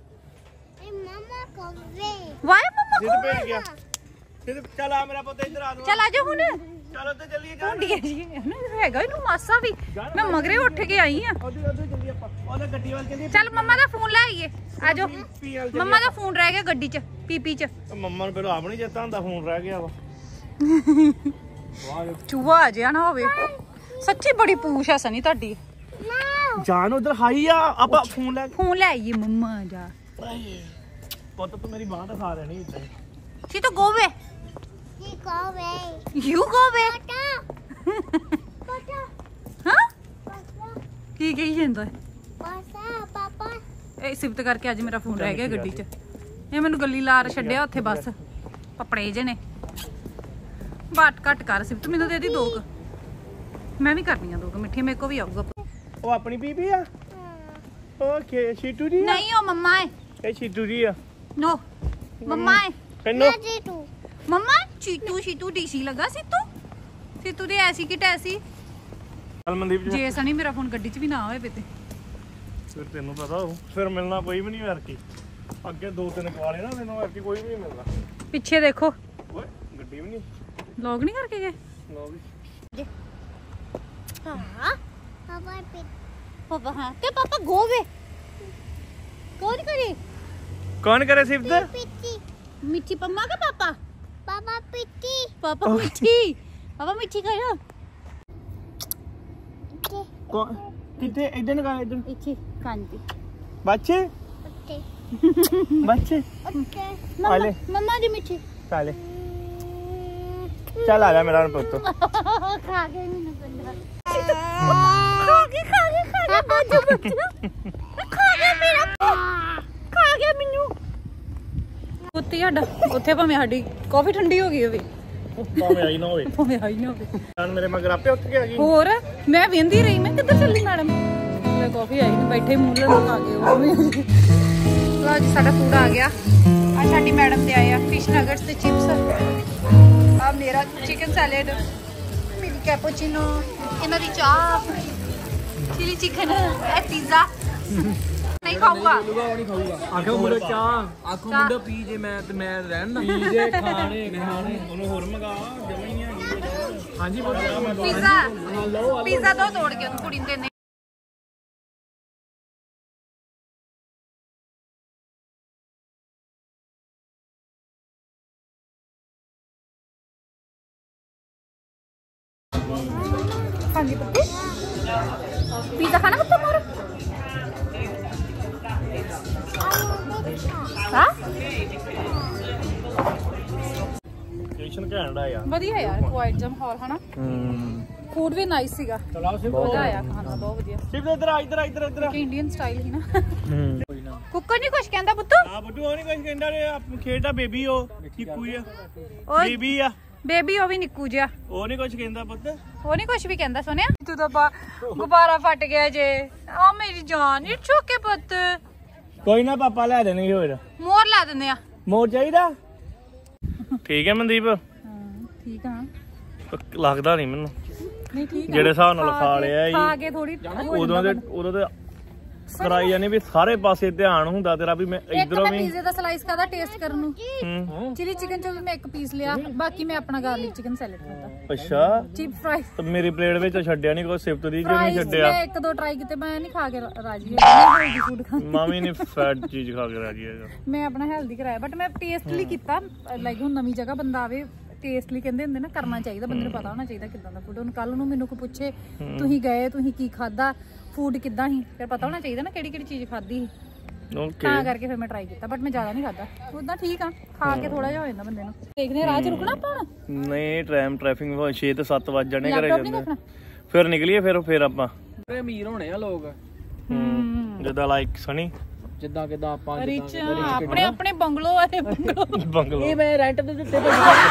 ਵਾਈ ਮਮਾ ਸਿੱਧ ਪੇੜ ਗਿਆ ਸਿੱਧ ਚੱਲ ਆ ਮੇਰਾ ਪੁੱਤ ਇੱਧਰ ਆ ਚੱਲ ਆ ਜਾ ਹੁਣ ਚੱਲ ਉੱਤੇ ਚੱਲੀਏ ਜਾ ਢੂੰਡੀਏ ਜੀ ਹੈਗਾ ਇਹਨੂੰ ਮਾਸਾ ਵੀ ਮੈਂ ਮਗਰੇ ਉੱਠ ਕੇ ਆਈ ਆ ਉਹਦੇ ਚੱਲੀਏ ਆਪਾਂ ਉਹਦੇ ਗੱਡੀ ਵੱਲ ਚੱਲੀਏ ਚੱਲ ਮੰਮਾ ਦਾ ਫੋਨ ਲੈ ਆਈਏ ਆ ਜਾਓ ਮੰਮਾ ਦਾ ਫੋਨ ਰਹਿ ਗਿਆ ਗੱਡੀ 'ਚ ਪੀਪੀ 'ਚ ਮੰਮਾ ਨੂੰ ਪਹਿਲਾਂ ਆਪ ਨਹੀਂ ਚੇਤਾ ਹੁੰਦਾ ਫੋਨ ਰਹਿ ਗਿਆ ਵਾ ਚੂਹਾ ਜਿਹਾ ਨਾ ਹੋਵੇ ਸੱਚੀ ਬੜੀ ਪੂਛ ਆ ਸਨੀ ਤੁਹਾਡੀ ਜਾਨ ਉਧਰ ਹਾਈ ਆ ਆਪਾਂ ਫੋਨ ਲੈ ਆਈਏ ਮੰਮਾ ਜਾ ਪੁੱਤ ਤੂੰ ਮੇਰੀ ਬਾਂਹ ਦਿਖਾ ਦੇਣੀ ਇੱਦਾਂ ਸੀ ਤਾਂ ਗੋਵੇ ਯੂ ਗੋਵੇ ਹਾਂ ਕੀ ਕਹੀ ਜਾਂਦਾ ਇਹ ਸਿਫਤ ਕਰਕੇ ਅੱਜ ਮੇਰਾ ਫੋਨ ਰਹਿ ਗਿਆ ਗੱਡੀ 'ਚ ਇਹ ਮੈਨੂੰ ਗੱਲੀ ਲਾਰ ਛੱਡਿਆ ਉੱਥੇ ਬਸ ਪਪੜੇ ਜੇ ਨੇ ਬਾਟ ਘੱਟ ਕਰ ਸਿਫਤ ਮੈਨੂੰ ਦੇ ਦੀ 2 ਮੈਂ ਵੀ ਕਰਨੀ ਆ 2 ਮਿੱਠੀ ਮੇਰੇ ਕੋ ਵੀ ਆਊਗਾ ਉਹ ਆਪਣੀ ਬੀਬੀ ਆ ਓਕੇ ਸ਼ੀਟੂ ਦੀ ਨਹੀਂ ਉਹ ਮੰਮਾ ਹੈ ਇਹ ਸ਼ੀਟੂ ਦੀ ਆ नो मम्मा है हेलो मम्मा चीटू डीसी लगा सीतू दे ऐसी की टैसी चल मनदीप जी जे सनी मेरा फोन गड्डी च भी ना होए पे फिर तेनू पता हो फिर मिलना कोई भी नहीं यार की अगे 2-3 पा लेना तेनू यार की कोई भी नहीं मिलना पीछे देखो ओए गड्डी भी नहीं लॉग नहीं करके गए लो भी हां पापा हां ते पापा गोवे कौन करे कौन करे सिफ्त मिठी पम्मा का पापा मिठी पापा मिठी करो कौन किथे इधर निकाल इधर इच्छी कांती बच्चे मम्मा दी मिठी चल चल आ जा मेरा पुत्त खा गए मैंने ਮੈਨੂੰ ਕੁੱਤੀ ਸਾਡਾ ਉੱਥੇ ਭਾਵੇਂ ਸਾਡੀ ਕਾਫੀ ਠੰਡੀ ਹੋ ਗਈ ਹੋਵੇ ਭਾਵੇਂ ਆਈ ਨਾ ਹੋਵੇ ਜਾਨ ਮੇਰੇ ਮਗਰ ਆਪੇ ਉੱਠ ਕੇ ਆ ਗਈ ਹੋਰ ਮੈਂ ਵੇਂਦੀ ਰਹੀ ਮੈਂ ਕਿੱਧਰ ਚੱਲੀ ਮੈਡਮ ਮੈਂ ਕਾਫੀ ਆਈ ਨੂੰ ਬੈਠੇ ਮੂੰਹ ਲਗਾ ਕੇ ਲਓ ਜੀ ਸਾਡਾ ਫੂਡ ਆ ਗਿਆ ਆ ਸਾਡੀ ਮੈਡਮ ਦੇ ਆਇਆ ਫਿਸ਼ ਨਗਟਸ ਤੇ ਚਿਪਸ ਆ ਮੇਰਾ ਚਿਕਨ ਸੈਲਡ ਮੇਰੀ ਕੈਪੂਚੀਨੋ ਇਹਨਾਂ ਦੀ ਚਾਹ चिली चिकन है पिज्जा नहीं खाऊंगा आखो मुंडा चाह आखो मुंडा पी जे मैं ते मैं रहन ना पी जे खाने ਉਹਨੂੰ ਹੋਰ ਮੰਗਾ ਜਮਾ ਹੀ ਨਹੀਂ ਹੈਗੀ ਹਾਂਜੀ पिज्जा दो तोड़ के कुड़ी ਨੂੰ देने हाँ जी पप्पू पिज्जा खाना है तुम्हारा हाँ ਲੋਕੇਸ਼ਨ ਘੈਂਟ ਆ ਯਾਰ ਵਧੀਆ ਯਾਰ ਕੁਆਇਟ ਜਮ ਹਾਲ ਹਨਾ ਫੂਡ ਵੀ ਨਾਈਸ ਸੀਗਾ ਮਜ਼ਾ ਆਇਆ ਖਾਣਾ ਬਹੁਤ ਵਧੀਆ ਸਿਰਫ ਇੱਧਰ ਇੰਡੀਅਨ ਸਟਾਈਲ ਹੀ ਨਾ ਕੁੱਕਰ ਨਹੀਂ ਕੁਛ ਕਹਿੰਦਾ ਪੁੱਤ ਆ ਬੁੱਟੂ ਉਹ ਨਹੀਂ ਕੁਝ ਕਹਿੰਦਾ ਰੇ ਖੇਡਦਾ ਬੇਬੀ ਉਹ ਨਿੱਕੂ ਜਿਹਾ ਬੇਬੀ ਆ ਬੇਬੀ ਉਹ ਵੀ ਨਿੱਕੂ ਜਿਹਾ ਉਹ ਨਹੀਂ ਕੁਝ ਕਹਿੰਦਾ ਪੁੱਤ ਉਹ ਨਹੀਂ ਕੁਛ ਵੀ ਕਹਿੰਦਾ ਸੁਣਿਆ ਤੂੰ ਤਾਂ ਗੁਬਾਰਾ ਫਟ ਗਿਆ ਜੇ ਆ ਮੇਰੀ ਜਾਨ ਇਟਸ ਓਕੇ ਪੁੱਤ ਕੋਈ ਨਾ ਪਾਪਾ ਲੈ ਦੇਣਗੇ ਹੋਰ ਮੋਰ ਲਾ ਦਿੰਦੇ ਆ ਮੋਰ ਚਾਹੀਦਾ ਠੀਕ ਹੈ ਮਨਦੀਪ ਠੀਕ ਆ ਲੱਗਦਾ ਨਹੀਂ ਮੈਨੂੰ ਨਹੀਂ ਠੀਕ ਜਿਹੜੇ ਹਿਸਾਬ ਨਾਲ ਖਾ ਲਿਆ ਜੀ ਖਾ ਕੇ ਥੋੜੀ ਉਦੋਂ ਤੇ ਕਰਾਈ ਜਾਨੀ ਵੀ ਸਾਰੇ ਪਾਸੇ ਧਿਆਨ ਹੁੰਦਾ ਤੇਰਾ ਵੀ ਮੈਂ ਇਧਰੋਂ ਵੀ ਪੀਜ਼ੇ ਦਾ ਸਲਾਈਸ ਖਾਦਾ ਟੇਸਟ ਕਰਨ ਨੂੰ ਚਿਲੀ ਚਿਕਨ ਚੋਂ ਵੀ ਮੈਂ ਇੱਕ ਪੀਸ ਲਿਆ ਬਾਕੀ ਮੈਂ ਆਪਣਾ ਗਾਰਲਿਕ ਚਿਕਨ ਸੈਲਡ ਖਾਦਾ ਅੱਛਾ ਚੀਪ ਫਰਾਈਜ਼ ਤੇ ਮੇਰੀ ਪਲੇਟ ਵਿੱਚ ਛੱਡਿਆ ਨਹੀਂ ਕੋਈ ਸਿਫਤ ਦੀ ਕਿਉਂ ਨਹੀਂ ਛੱਡਿਆ ਮੈਂ ਇੱਕ ਦੋ ਟਰਾਈ ਕੀਤੇ ਮੈਂ ਨਹੀਂ ਖਾ ਕੇ ਰਾਜੀ ਹੈਲਦੀ ਫੂਡ ਖਾ ਮਾਮੀ ਨੇ ਫੈਟ ਚੀਜ਼ ਖਾ ਕੇ ਰਾਜੀ ਹੈਗਾ ਮੈਂ ਆਪਣਾ ਹੈਲਦੀ ਕਰਾਇਆ ਬਟ ਮੈਂ ਟੇਸਟਲੀ ਕੀਤਾ ਲਾਈਕ ਹੁਣ ਨਵੀਂ ਜਗ੍ਹਾ ਬੰਦਾ ਆਵੇ ਟੇਸਟਲੀ ਕਹਿੰਦੇ ਹੁੰਦੇ ਨਾ ਕਰਨਾ ਚਾਹੀਦਾ ਬੰਦੇ ਨੂੰ ਪਤਾ ਹੋਣਾ ਚਾਹੀਦਾ ਕਿੱਦਾਂ ਦਾ ਫੂਡ ਹੁਣ ਕੱਲ ਨੂੰ ਮੈਨੂੰ ਕੋਈ ਪੁੱਛੇ ਤੁਸੀਂ ਗਏ ਤੁਸੀਂ ਕੀ ਖਾਦਾ ਫੂਡ ਕਿੱਦਾਂ ਸੀ ਫਿਰ ਪਤਾ ਹੋਣਾ ਚਾਹੀਦਾ ਨਾ ਕਿਹੜੀ ਕਿਹੜੀ ਚੀਜ਼ ਖਾਦੀ ਸੀ ਓਕੇ ਤਾਂ ਕਰਕੇ ਫਿਰ ਮੈਂ ਟਰਾਈ ਕੀਤਾ ਬਟ ਮੈਂ ਜ਼ਿਆਦਾ ਨਹੀਂ ਖਾਦਾ ਉਦਾਂ ਠੀਕ ਆ ਖਾ ਕੇ ਥੋੜਾ ਜਿਹਾ ਹੋ ਜਾਂਦਾ ਬੰਦੇ ਨੂੰ ਦੇਖਦੇ ਰਾਹ 'ਚ ਰੁਕਣਾ ਆਪਾਂ ਨਹੀਂ ਟ੍ਰੈਫਿਕ 6 ਤੇ 7 ਵਜ ਜਾਣੇ ਘਰੇ ਜਾਂਦੇ ਫਿਰ ਨਿਕਲੀਏ ਫਿਰ ਆਪਾਂ ਅਮੀਰ ਹੋਣੇ ਆ ਲੋਕ ਜਿੱਦਾਂ ਲਾਈਕ ਸਣੀ ਜਿੱਦਾਂ ਕਿਦਾਂ ਆਪਾਂ ਰਿਚ ਆਪਣੇ ਬੰਗਲੋ ਵਾਲੇ ਬੰਗਲੋ ਇਹ ਮੈਂ ਰੈਂਟ ਤੇ ਦਿੱਤੇ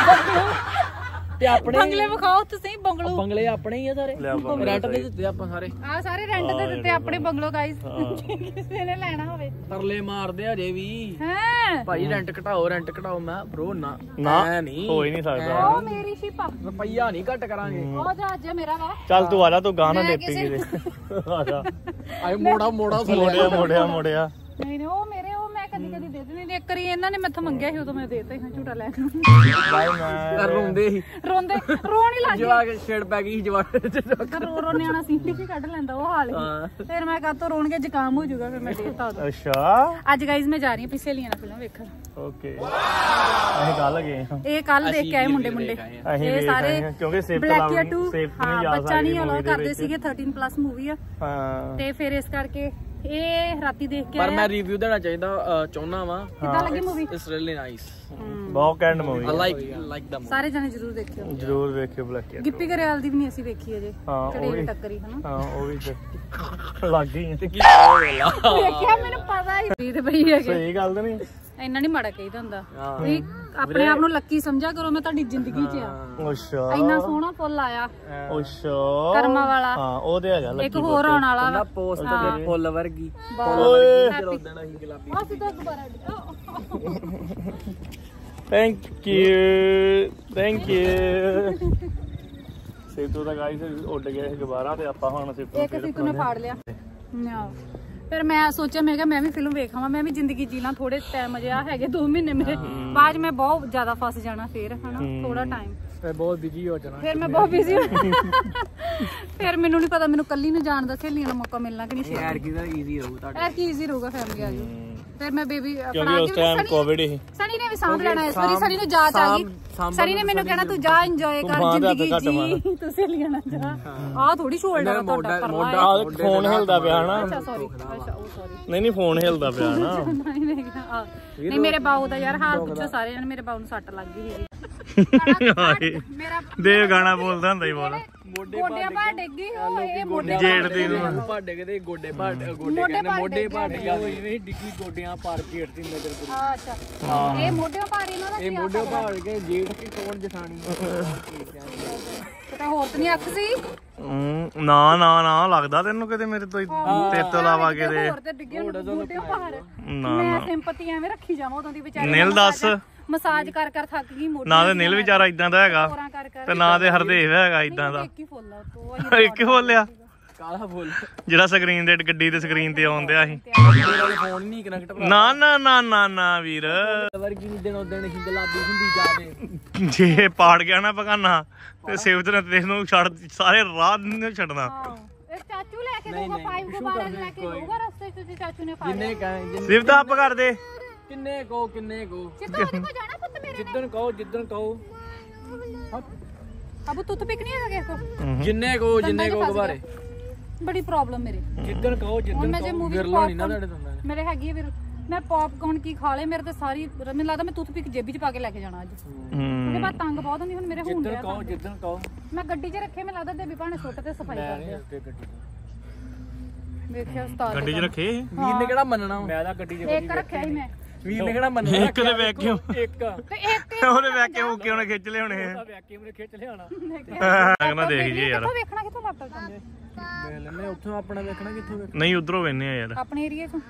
ਤੇ ਆਪਣੇ ਬੰਗਲੇ ਵਿਖਾਓ ਤੁਸੀਂ ਬੰਗਲੋ ਬੰਗਲੇ ਆਪਣੇ ਹੀ ਆ ਸਾਰੇ ਰੈਂਟ ਤੇ ਦਿੱਤੇ ਆਪਾਂ ਸਾਰੇ ਆ ਸਾਰੇ ਰੈਂਟ ਤੇ ਦਿੱਤੇ ਆਪਣੇ ਬੰਗਲੋ ਗਾਇਸ ਕਿਸੇ ਨੇ ਲੈਣਾ ਹੋਵੇ ਤਰਲੇ ਮਾਰਦੇ ਆ ਜੇ ਵੀ ਹੈ ਭਾਈ ਰੈਂਟ ਘਟਾਓ ਮੈਂ ਬ్రో ਨਾ ਨਹੀਂ ਹੋ ਹੀ ਨਹੀਂ ਸਕਦਾ ਉਹ ਮੇਰੀ ਸ਼ਿਪ ਆ ਰੁਪਈਆ ਨਹੀਂ ਘਟ ਕਰਾਂਗੇ ਉਹ ਜਹਾਜ਼ ਮੇਰਾ ਵਾ ਚੱਲ ਤੂੰ ਆ ਜਾ ਤੂੰ ਗਾਣਾ ਦੇਤੀ ਕਿਤੇ ਆ ਜਾ ਆਏ ਮੋੜਾ ਮੋੜਿਆ ਨਹੀਂ ਉਹ ਮੇਰੇ ਉਹ ਮੈਂ ਕਦੀ ਦੇ ਦਿੰਦੀ ਨਹੀਂ ਇੱਕ ਵਾਰੀ ਇਹਨਾਂ ਨੇ ਮੈਥੋਂ ਮੰਗਿਆ ਸੀ ਉਦੋਂ ਮੈਂ ਦੇਤਾ ਸੀ ਝੂਟਾ ਲੈ ਕੇ ਬਾਈ ਮੈਂ ਰੋਂਦੇ ਸੀ ਰੋਣ ਹੀ ਲੱਗ ਜਵਾਕ ਛੇੜ ਪੈ ਗਈ ਜਵਾਕ ਰੋ ਨਿਆਣਾ ਸੀਂਟੀ ਵੀ ਕੱਢ ਲੈਂਦਾ ਉਹ ਹਾਲ ਹੀ ਫਿਰ ਮੈਂ ਕਾਤੋਂ ਰੋਣਗੇ ਜ਼ੁਕਾਮ ਹੋ ਜਾਊਗਾ ਫਿਰ ਮੈਂ ਦੇਤਾ ਉਦੋਂ ਅੱਛਾ ਅੱਜ ਗਾਈਜ਼ ਮੈਂ ਜਾ ਰਹੀ ਹਾਂ ਪਿੱਛੇ ਲੀਆਂ ਫਿਲਮ ਵੇਖਣ ਓਕੇ ਅਸੀਂ ਕੱਲ ਗਏ ਇਹ ਕੱਲ ਦੇਖ ਕੇ ਆਏ ਮੁੰਡੇ ਇਹ ਸਾਰੇ ਕਿਉਂਕਿ ਸੇਫ ਬਲੈਕੀਆ 2 ਨਹੀਂ ਜਾ ਬੱਚਾ ਨਹੀਂ ਅਲਾਉ ਕਰਦੇ ਸੀਗੇ 13+ ਮੂਵੀ ਆ ਹਾਂ ਤੇ ਫਿਰ ਇਸ ਕਰਕੇ ਇਹ ਰਾਤੀ ਦੇਖ ਕੇ ਪਰ ਮੈਂ ਰਿਵਿਊ ਦੇਣਾ ਚਾਹੁੰਦਾ ਵਾਂ ਕਿੱਦਾਂ ਲੱਗੀ ਮੂਵੀ ਇਟਸ ਰੀਲੀ ਨਾਈਸ ਬਹੁਤ ਕੈਂਡ ਮੂਵੀ ਆਈ ਲਾਈਕ ਦਾ ਸਾਰੇ ਜਣੇ ਜਰੂਰ ਦੇਖਿਓ ਜਰੂਰ ਵੇਖਿਓ ਬਲੈਕੀਆ ਗਿੱਪੀ ਗਰੇਵਾਲ ਦੀ ਵੀ ਨਹੀਂ ਅਸੀਂ ਵੇਖੀ ਅਜੇ ਉਹ ਟੱਕਰੀ ਹਨਾ ਹਾਂ ਉਹ ਵੀ ਲੱਗ ਗਈ ਤੇ ਕੀ ਹੋਇਆ ਵੇਖਿਆ ਮੈਨੂੰ ਪਤਾ ਹੀ ਰੀਤ ਪਈ ਹੈਗੇ ਸਹੀ ਗੱਲ ਤਾਂ ਨਹੀਂ ਇੰਨਾ ਨਹੀਂ ਮਾੜਾ ਕਹੀਦਾ ਹੁੰਦਾ ਤੁਸੀਂ ਆਪਣੇ ਆਪ ਨੂੰ ਲੱਕੀ ਸਮਝਿਆ ਕਰੋ ਮੈਂ ਤੁਹਾਡੀ ਜ਼ਿੰਦਗੀ 'ਚ ਆ ਅੱਛਾ ਇੰਨਾ ਸੋਹਣਾ ਫੁੱਲ ਆਇਆ ਅੱਛਾ ਕਰਮਾ ਵਾਲਾ ਹਾਂ ਉਹ ਤੇ ਹੈਗਾ ਇੱਕ ਹੋਰ ਆਉਣ ਵਾਲਾ ਨਾ ਪੋਸਟ ਤੇ ਫੁੱਲ ਵਰਗੀ ਓਏ ਚਲਾਉਂਦਾ ਸੀ ਗੁਲਾਬੀ ਅਸੀਂ ਤਾਂ ਦੁਬਾਰਾ ਥੈਂਕ ਯੂ ਸੇਤੂ ਦਾ ਗਾਈਸ ਉੱਡ ਗਿਆ ਸੀ ਦੁਬਾਰਾ ਤੇ ਆਪਾਂ ਹੁਣ ਸੇਤੂ ਇੱਕ ਸੀ ਤੂੰ ਫਾੜ ਲਿਆ ਫਿਰ ਮੈਂ ਸੋਚਿਆ ਮੈਂ ਕਿਹਾ ਮੈਂ ਵੀ ਫਿਲਮ ਵੇਖਾਵਾਂ ਮੈਂ ਵੀ ਜ਼ਿੰਦਗੀ ਜੀਣਾ ਥੋੜੇ ਟਾਈਮ ਅਜੇ ਆ ਹੈਗੇ 2 ਮਹੀਨੇ ਮੇਰੇ ਬਾਅਦ ਮੈਂ ਬਹੁਤ ਜ਼ਿਆਦਾ ਫਸ ਜਾਣਾ ਫਿਰ ਹਨਾ ਥੋੜਾ ਟਾਈਮ ਫਿਰ ਬਹੁਤ ਬਿਜੀ ਹੋ ਜਾਣਾ ਫਿਰ ਮੈਂ ਬਹੁਤ ਬਿਜ਼ੀ ਫਿਰ ਮੈਨੂੰ ਨਹੀਂ ਪਤਾ ਮੈਨੂੰ ਕੱਲੀ ਨੂੰ ਜਾਣ ਦਾ ਸਹੇਲੀਆਂ ਦਾ ਮੌਕਾ ਮਿਲਣਾ ਕਿ ਨਹੀਂ ਯਾਰ ਕਿਹਦਾ ਈਜ਼ੀ ਰਹੂ ਤੁਹਾਡਾ ਕੀ ਈਜ਼ੀ ਰਹੂਗਾ ਫੈਮਿਲੀ ਆ ਗਈ ਫਿਰ ਮੈਂ ਬੇਬੀ ਕਿਉਂਕਿ ਉਸ ਟਾਈਮ ਕੋਵਿਡ ਹੀ ਸਨੀ ਨੇ ਵੀ ਸਾਂਭ ਲੈਣਾ ਇਸ ਵਾਰੀ ਸਨੀ ਨੂੰ ਜਾਚ ਆ ਗਈ ਸਨੀ ਨੇ ਮੈਨੂੰ ਕਹਿਣਾ ਤੂੰ ਜਾ ਇੰਜੋਏ ਕਰ ਜ਼ਿੰਦਗੀ ਜੀ ਤੂੰ ਸਹੇਲੀਆਂ ਨਾਲ ਜਾ ਆ ਥੋੜੀ ਸ਼ੋਲਡਰ ਤੁਹਾਡਾ ਪਰਲਾ ਫੋਨ ਹਿਲਦਾ ਪਿਆ ਹਨਾ ਅੱਛਾ ਸੌਰੀ ਅੱਛਾ ਉਹ ਸੌਰੀ ਨਹੀਂ ਫੋਨ ਹਿਲਦਾ ਪਿਆ ਨਾ ਨਹੀਂ ਮੇਰੇ ਬਾਊ ਦਾ ਯਾਰ ਹਾਲ ਪੁੱਛੋ ਸਾਰੇ ਜਣ ਮੇਰੇ ਬਾਊ ਨੂੰ ਸੱਟ ਲੱਗ ਗਈ ਸੀ ਮੇਰਾ ਦੇਵ ਗਾਣਾ ਬੋਲਦਾ ਹੁੰਦਾ ਹੀ ਬੋਲ ਗੋਡਿਆਂ ਭਾਰ ਡਿੱਗ ਗਈ ਉਹ ਇਹ ਮੋਢੇ ਜੇੜ ਦੀ ਨੂੰ ਭਾਡੇ ਕਿਤੇ ਗੋਡੇ ਕਹਿੰਦੇ ਮੋਢੇ ਭਾਡ ਗਿਆ ਹੋਈ ਨਹੀਂ ਡਿੱਗੀ ਗੋਡਿਆਂ ਪਾਰ ਘੇੜ ਦੀ ਨਜ਼ਰ ਪਈ ਅੱਛਾ ਇਹ ਮੋਢਿਆਂ ਭਾਰ ਇਹਨਾਂ ਦਾ ਇਹ ਮੋਢੇ ਭਾੜ ਕੇ ਜੇਠ ਕੀ ਕੌਣ ਜਠਾਣੀ ਪਤਾ ਹੋਰ ਤਾਂ ਨਹੀਂ ਅੱਖ ਸੀ ਨਾ ਲੱਗਦਾ ਤੈਨੂੰ ਕਿਤੇ ਮੇਰੇ ਤੋਂ ਤੇਰੇ ਤੋਂ ਇਲਾਵਾ ਕਿਤੇ ਹੋਰ ਤੇ ਡਿੱਗੇ ਮੋਢਿਆਂ ਭਾਰ ਨਾ ਮੈਂ ਸਿੰਪਥੀ ਐਵੇਂ ਰੱਖੀ ਜਾਵਾਂ ਉਦੋਂ ਦੀ ਵਿਚਾਰੀ ਨੀਲ ਦੱਸ ਮਸਾਜ ਕਰ ਥੱਕ ਗਈ ਮੋਢੇ ਨਾ ਤੇ ਨੀਲ ਵਿਚਾਰਾ ਇਦਾਂ ਦਾ ਹੈਗਾ ਤੇ ਨਾ ਤੇ ਹਰਦੇਵ ਹੈਗਾ ਇਦਾਂ ਦਾ ਇੱਕ ਹੀ ਫੁੱਲ ਤੋਂ ਇੱਕ ਬੋਲਿਆ ਕਾਲਾ ਫੁੱਲ ਜਿਹੜਾ ਸਕਰੀਨ ਤੇ ਗੱਡੀ ਦੇ ਸਕਰੀਨ ਤੇ ਆਉਂਦਿਆ ਸੀ ਫੋਨ ਨਹੀਂ ਕਨੈਕਟ ਨਾ ਵੀਰ ਵਰਗੀ ਦਿਨੋਂ ਦਿਨ ਹੀ ਗੁਲਾਬੀ ਹੁੰਦੀ ਜਾਵੇ ਜੇ ਪਾੜ ਗਿਆ ਨਾ ਪਕਾਨਾ ਤੇ ਸਿਵਤ ਨੇ ਦੇਖ ਨੂੰ ਛੱਡ ਸਾਰੇ ਰਾਹ ਨਹੀਂ ਛੱਡਣਾ ਇੱਕ ਚਾਚੂ ਲੈ ਕੇ ਦਊਗਾ 5 ਗੁਬਾਰੇ ਲੈ ਕੇ ਦਊਗਾ ਰਸਤੇ 'ਚ ਚਾਚੂ ਨੇ ਫੜ ਜਿੰਨੇ ਕਹੇ ਸਿਵਤ ਆਪ ਕਰ ਦੇ ਕਿੰਨੇ ਕੋ ਜਿੱਦਾਂ ਉਹਦੇ ਕੋਲ ਜਾਣਾ ਪੁੱਤ ਮੇਰੇ ਜਿੱਦਣ ਕਹੋ ਅਬੂ ਤੂੰ ਪਿਕ ਨਹੀਂ ਹੈਗਾ ਕੋ ਜਿੰਨੇ ਕੋ ਗੁਬਾਰੇ ਬੜੀ ਪ੍ਰੋਬਲਮ ਮੇਰੇ ਜਿੱਦਣ ਕਹੋ ਮੈਂ ਜੇ ਮੂਵੀ ਗਿਰਲੋ ਨਹੀਂ ਨਾ ਤੁਹਾਡੇ ਦੰਦਾਂ ਮੇਰੇ ਹੈਗੀ ਹੈ ਫਿਰ ਮੈਂ ਪੌਪਕੌਰਨ ਕੀ ਖਾ ਲਏ ਮੇਰੇ ਤੇ ਸਾਰੀ ਮੈਨੂੰ ਲੱਗਦਾ ਮੈਂ ਟੂਥਪਿਕ ਜੇਬੀ 'ਚ ਪਾ ਕੇ ਲੈ ਕੇ ਜਾਣਾ ਅੱਜ ਉਹਦੇ ਬਾਅਦ ਤੰਗ ਬਹੁਤ ਹੁੰਦੀ ਹੁਣ ਮੇਰੇ ਹੁੰਦੇ ਆ ਜਿੱਦਣ ਕਹੋ ਮੈਂ ਗੱਡੀ 'ਚ ਰੱਖੇ ਮੈਨੂੰ ਲੱਗਦਾ ਦੇਵੀ ਭਾਣੇ ਸੁੱਟ ਤੇ ਸਫਾਈ ਕਰਦੇ ਆ ਵੇਖਿਆ ਉਸਤਾਦ ਗੱਡੀ 'ਚ ਰੱਖੇ ਵੀਰ ਨੇ ਕਿਹੜਾ ਮੰਨਣਾ ਮੈਂ ਤਾਂ ਗੱਡੀ 'ਚ ਇੱਕ ਰੱਖਿਆ ਸੀ ਮੈਂ ਵੀਰ ਨੇ ਕਿਹੜਾ ਮੰਨਣਾ ਇੱਕ ਦੇ ਵੈਕਿਊਮ ਇੱਕ ਤੇ ਇੱਕ ਉਹਦੇ ਵੈਕਿਊਮ ਕਿਉਂ ਨਾ ਖਿੱਚ ਲਿਆਉਣੇ ਵੈਕਿਊਮ ਨੇ ਖਿੱਚ ਲਿਆਣਾ ਲੱਗਣਾ ਦੇਖ ਜੀ ਯਾਰ ਕਿੱਥੋਂ ਵੇਖਣਾ ਕਿੱਥੋਂ ਲੈਪਟਾਪ ਜਾਂਦੇ ਵੇਖ ਲੈਨੇ ਉੱਥੋਂ ਆਪਣਾ ਵੇਖਣਾ ਕਿੱਥੋਂ ਵੇਖਣਾ ਨਹੀਂ ਉਧਰੋਂ ਵੇਨੇ ਆ ਯਾਰ ਆਪਣੇ ਏਰੀਆ 'ਚ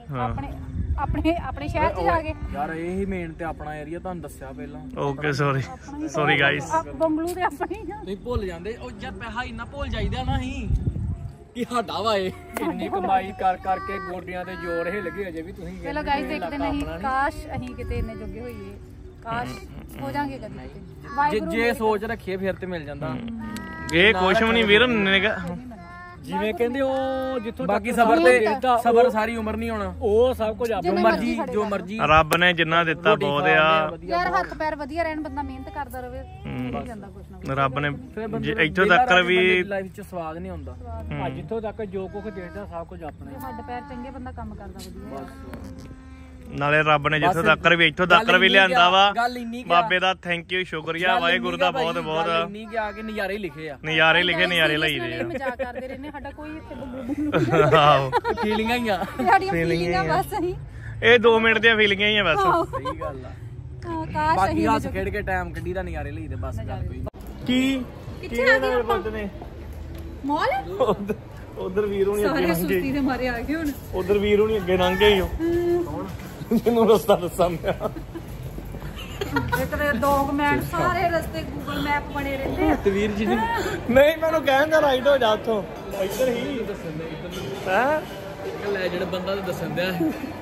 ਆਪਣੇ ਸ਼ਹਿਰ 'ਚ ਜਾ ਕੇ ਯਾਰ ਇਹ ਹੀ ਮੇਨ ਤੇ ਆਪਣਾ ਏਰੀਆ ਤੁਹਾਨੂੰ ਦੱਸਿਆ ਪਹਿਲਾਂ ਓਕੇ ਸੌਰੀ ਗਾਇਸ ਬੰਗਲੂ ਦੇ ਆਪਣੀ ਨਹੀਂ ਭੁੱਲ ਜਾਂਦੇ ਉਹ ਜਦ ਪੈਸਾ ਇੰਨਾ ਭੁੱਲ ਜਾਈਦਾ ਨਾ ਹੀ ਕਿ ਸਾਡਾ ਵਾ ਇਹ ਇੰਨੀ ਕਮਾਈ ਕਰ ਕਰਕੇ ਗੋਡਿਆਂ ਤੇ ਜ਼ੋਰ ਹਿੱਲ ਗਏ ਅਜੇ ਵੀ ਤੁਸੀਂ ਚਲੋ ਗਾਇਸ ਦੇਖਦੇ ਨਹੀਂ ਕਾਸ਼ ਅਸੀਂ ਕਿਤੇ ਇੰਨੇ ਜੋਗੇ ਹੋਈਏ ਕਾਸ਼ ਹੋ ਜਾਾਂਗੇ ਕਦੇ ਜੇ ਸੋਚ ਰੱਖੀਏ ਫਿਰ ਤੇ ਮਿਲ ਜਾਂਦਾ ਇਹ ਕੁਛ ਵੀ ਨਹੀਂ ਵੀਰ ਨਿਗਾ ਜਿਵੇਂ ਕਹਿੰਦੇ ਉਹ ਜਿੱਥੋਂ ਬਾਕੀ ਸਬਰ ਤੇ ਸਬਰ ਸਾਰੀ ਉਮਰ ਨਹੀਂ ਹੋਣਾ ਉਹ ਸਭ ਕੁਝ ਆਪਣੀ ਮਰਜ਼ੀ ਜੋ ਮਰਜ਼ੀ ਰੱਬ ਨੇ ਜਿੰਨਾ ਦਿੱਤਾ ਬਹੁਤ ਆ ਯਾਰ ਹੱਥ ਪੈਰ ਵਧੀਆ ਰਹਿਣ ਬੰਦਾ ਮਿਹਨਤ ਕਰਦਾ ਰਹੇ ਨਹੀਂ ਜਾਂਦਾ ਕੁਛ ਨਾ ਰੱਬ ਨੇ ਇੱਥੋਂ ਤੱਕ ਵੀ ਲਾਈਫ 'ਚ ਸਵਾਦ ਨਹੀਂ ਹੁੰਦਾ ਜਿੱਥੋਂ ਤੱਕ ਜੋ ਕੁਝ ਦੇਖਦਾ ਸਭ ਕੁਝ ਆਪਣਾ ਹੱਡ ਪੈਰ ਚੰਗੇ ਬੰਦਾ ਕੰਮ ਕਰਦਾ ਵਧੀਆ ਨਾਲੇ ਰੱਬ ਨੇ ਜਿੱਥੋਂ ਤੱਕ ਵੀ ਇੱਥੋਂ ਤੱਕ ਵੀ ਲਿਆਂਦਾ ਵਾ ਬਾਬੇ ਦਾ ਥੈਂਕ ਯੂ ਸ਼ੁਕਰੀਆ ਵਾਹਿਗੁਰੂ ਦਾ ਬਹੁਤ ਬਹੁਤ ਇੰਨੀ ਕਿ ਆ ਕੇ ਨਜ਼ਾਰੇ ਲਿਖੇ ਆ ਨਜ਼ਾਰੇ ਲਿਖੇ ਨਜ਼ਾਰੇ ਲਈਦੇ ਆ ਮਜ਼ਾਕ ਕਰਦੇ ਰਹਿੰਦੇ ਸਾਡਾ ਕੋਈ ਇੱਥੇ ਬੰਗਲੂ ਆਹੋ ਫੀਲਿੰਗਾਂ ਹੀ ਆ ਸਾਡੀਆਂ ਫੀਲਿੰਗਾਂ ਬਸ ਅਸੀਂ ਇਹ 2 ਮਿੰਟ ਦੀਆਂ ਫੀਲਿੰਗਾਂ ਹੀ ਆ ਬਸ ਸਹੀ ਗੱਲ ਆ ਕਾਸ਼ ਬਾਕੀ ਹੱਸ ਖੇਡ ਕੇ ਟਾਈਮ ਕੱਢੀ ਦਾ ਨਜ਼ਾਰੇ ਲਈਦੇ ਬਸ ਗੱਲ ਕੋਈ ਕੀ ਕਿੱਥੇ ਆ ਗਏ ਆਪਾਂ ਨੇ ਮਾਲ ਉਧਰ ਵੀਰ ਹੁਣੀ ਅੱਗੇ ਸਾਰੇ ਸੁਸਤੀ ਦੇ ਮਾਰੇ ਆ ਗਏ ਹੁਣ ਉਧਰ ਵੀਰ ਹੁਣੀ ਅੱਗੇ ਲੰਘ ਗਏ ਹੋ ਜਿਹਨੂੰ ਰਸਤਾ ਦੱਸਾਂ ਮੈਂ ਇੱਕ ਦੇ 2 ਮਿੰਟ ਸਾਰੇ ਰਸਤੇ ਗੂਗਲ ਮੈਪ ਬਣੇ ਰਹਿੰਦੇ ਆ ਵੀਰ ਜੀ ਨਹੀਂ ਮੈਨੂੰ ਕਹਿੰਦਾ ਰਾਈਟ ਹੋ ਜਾ ਉੱਥੋਂ ਇੱਧਰ ਹੀ ਦੱਸਣ ਦੇ ਹੈ ਲੈ ਜਿਹੜਾ ਬੰਦਾ ਤਾਂ ਦੱਸਣ ਦਿਆ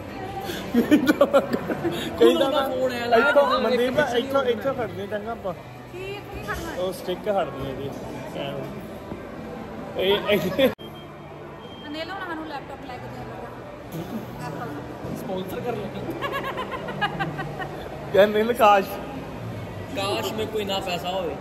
ਕਹਿੰਦਾ ਫੋਨ ਆਇਆ ਇੱਥੋਂ ਮਨਦੀਪ ਇੱਥੋਂ ਖੜਦੇ ਚੰਗਾ ਆਪਾਂ ਕੀ ਇੱਥੇ ਨਹੀਂ ਖੜਨਾ ਉਹ ਸਟਿੱਕ ਹਟਦੀ ਹੈ ਜੀ ਇਹ ਅਨੇਲ ਹੁਣ ਸਾਨੂੰ ਲੈਪਟਾਪ ਲੈ ਕੇ ਦੇਣਾ ਐਪਲ ਸਪਾਂਸਰ ਕਰ ਲੈਣਾ ਯਾਰ ਨੀਲ ਕਾਸ਼ ਮੇ ਕੋਈ ਨਾ ਪੈਸਾ ਹੋਵੇ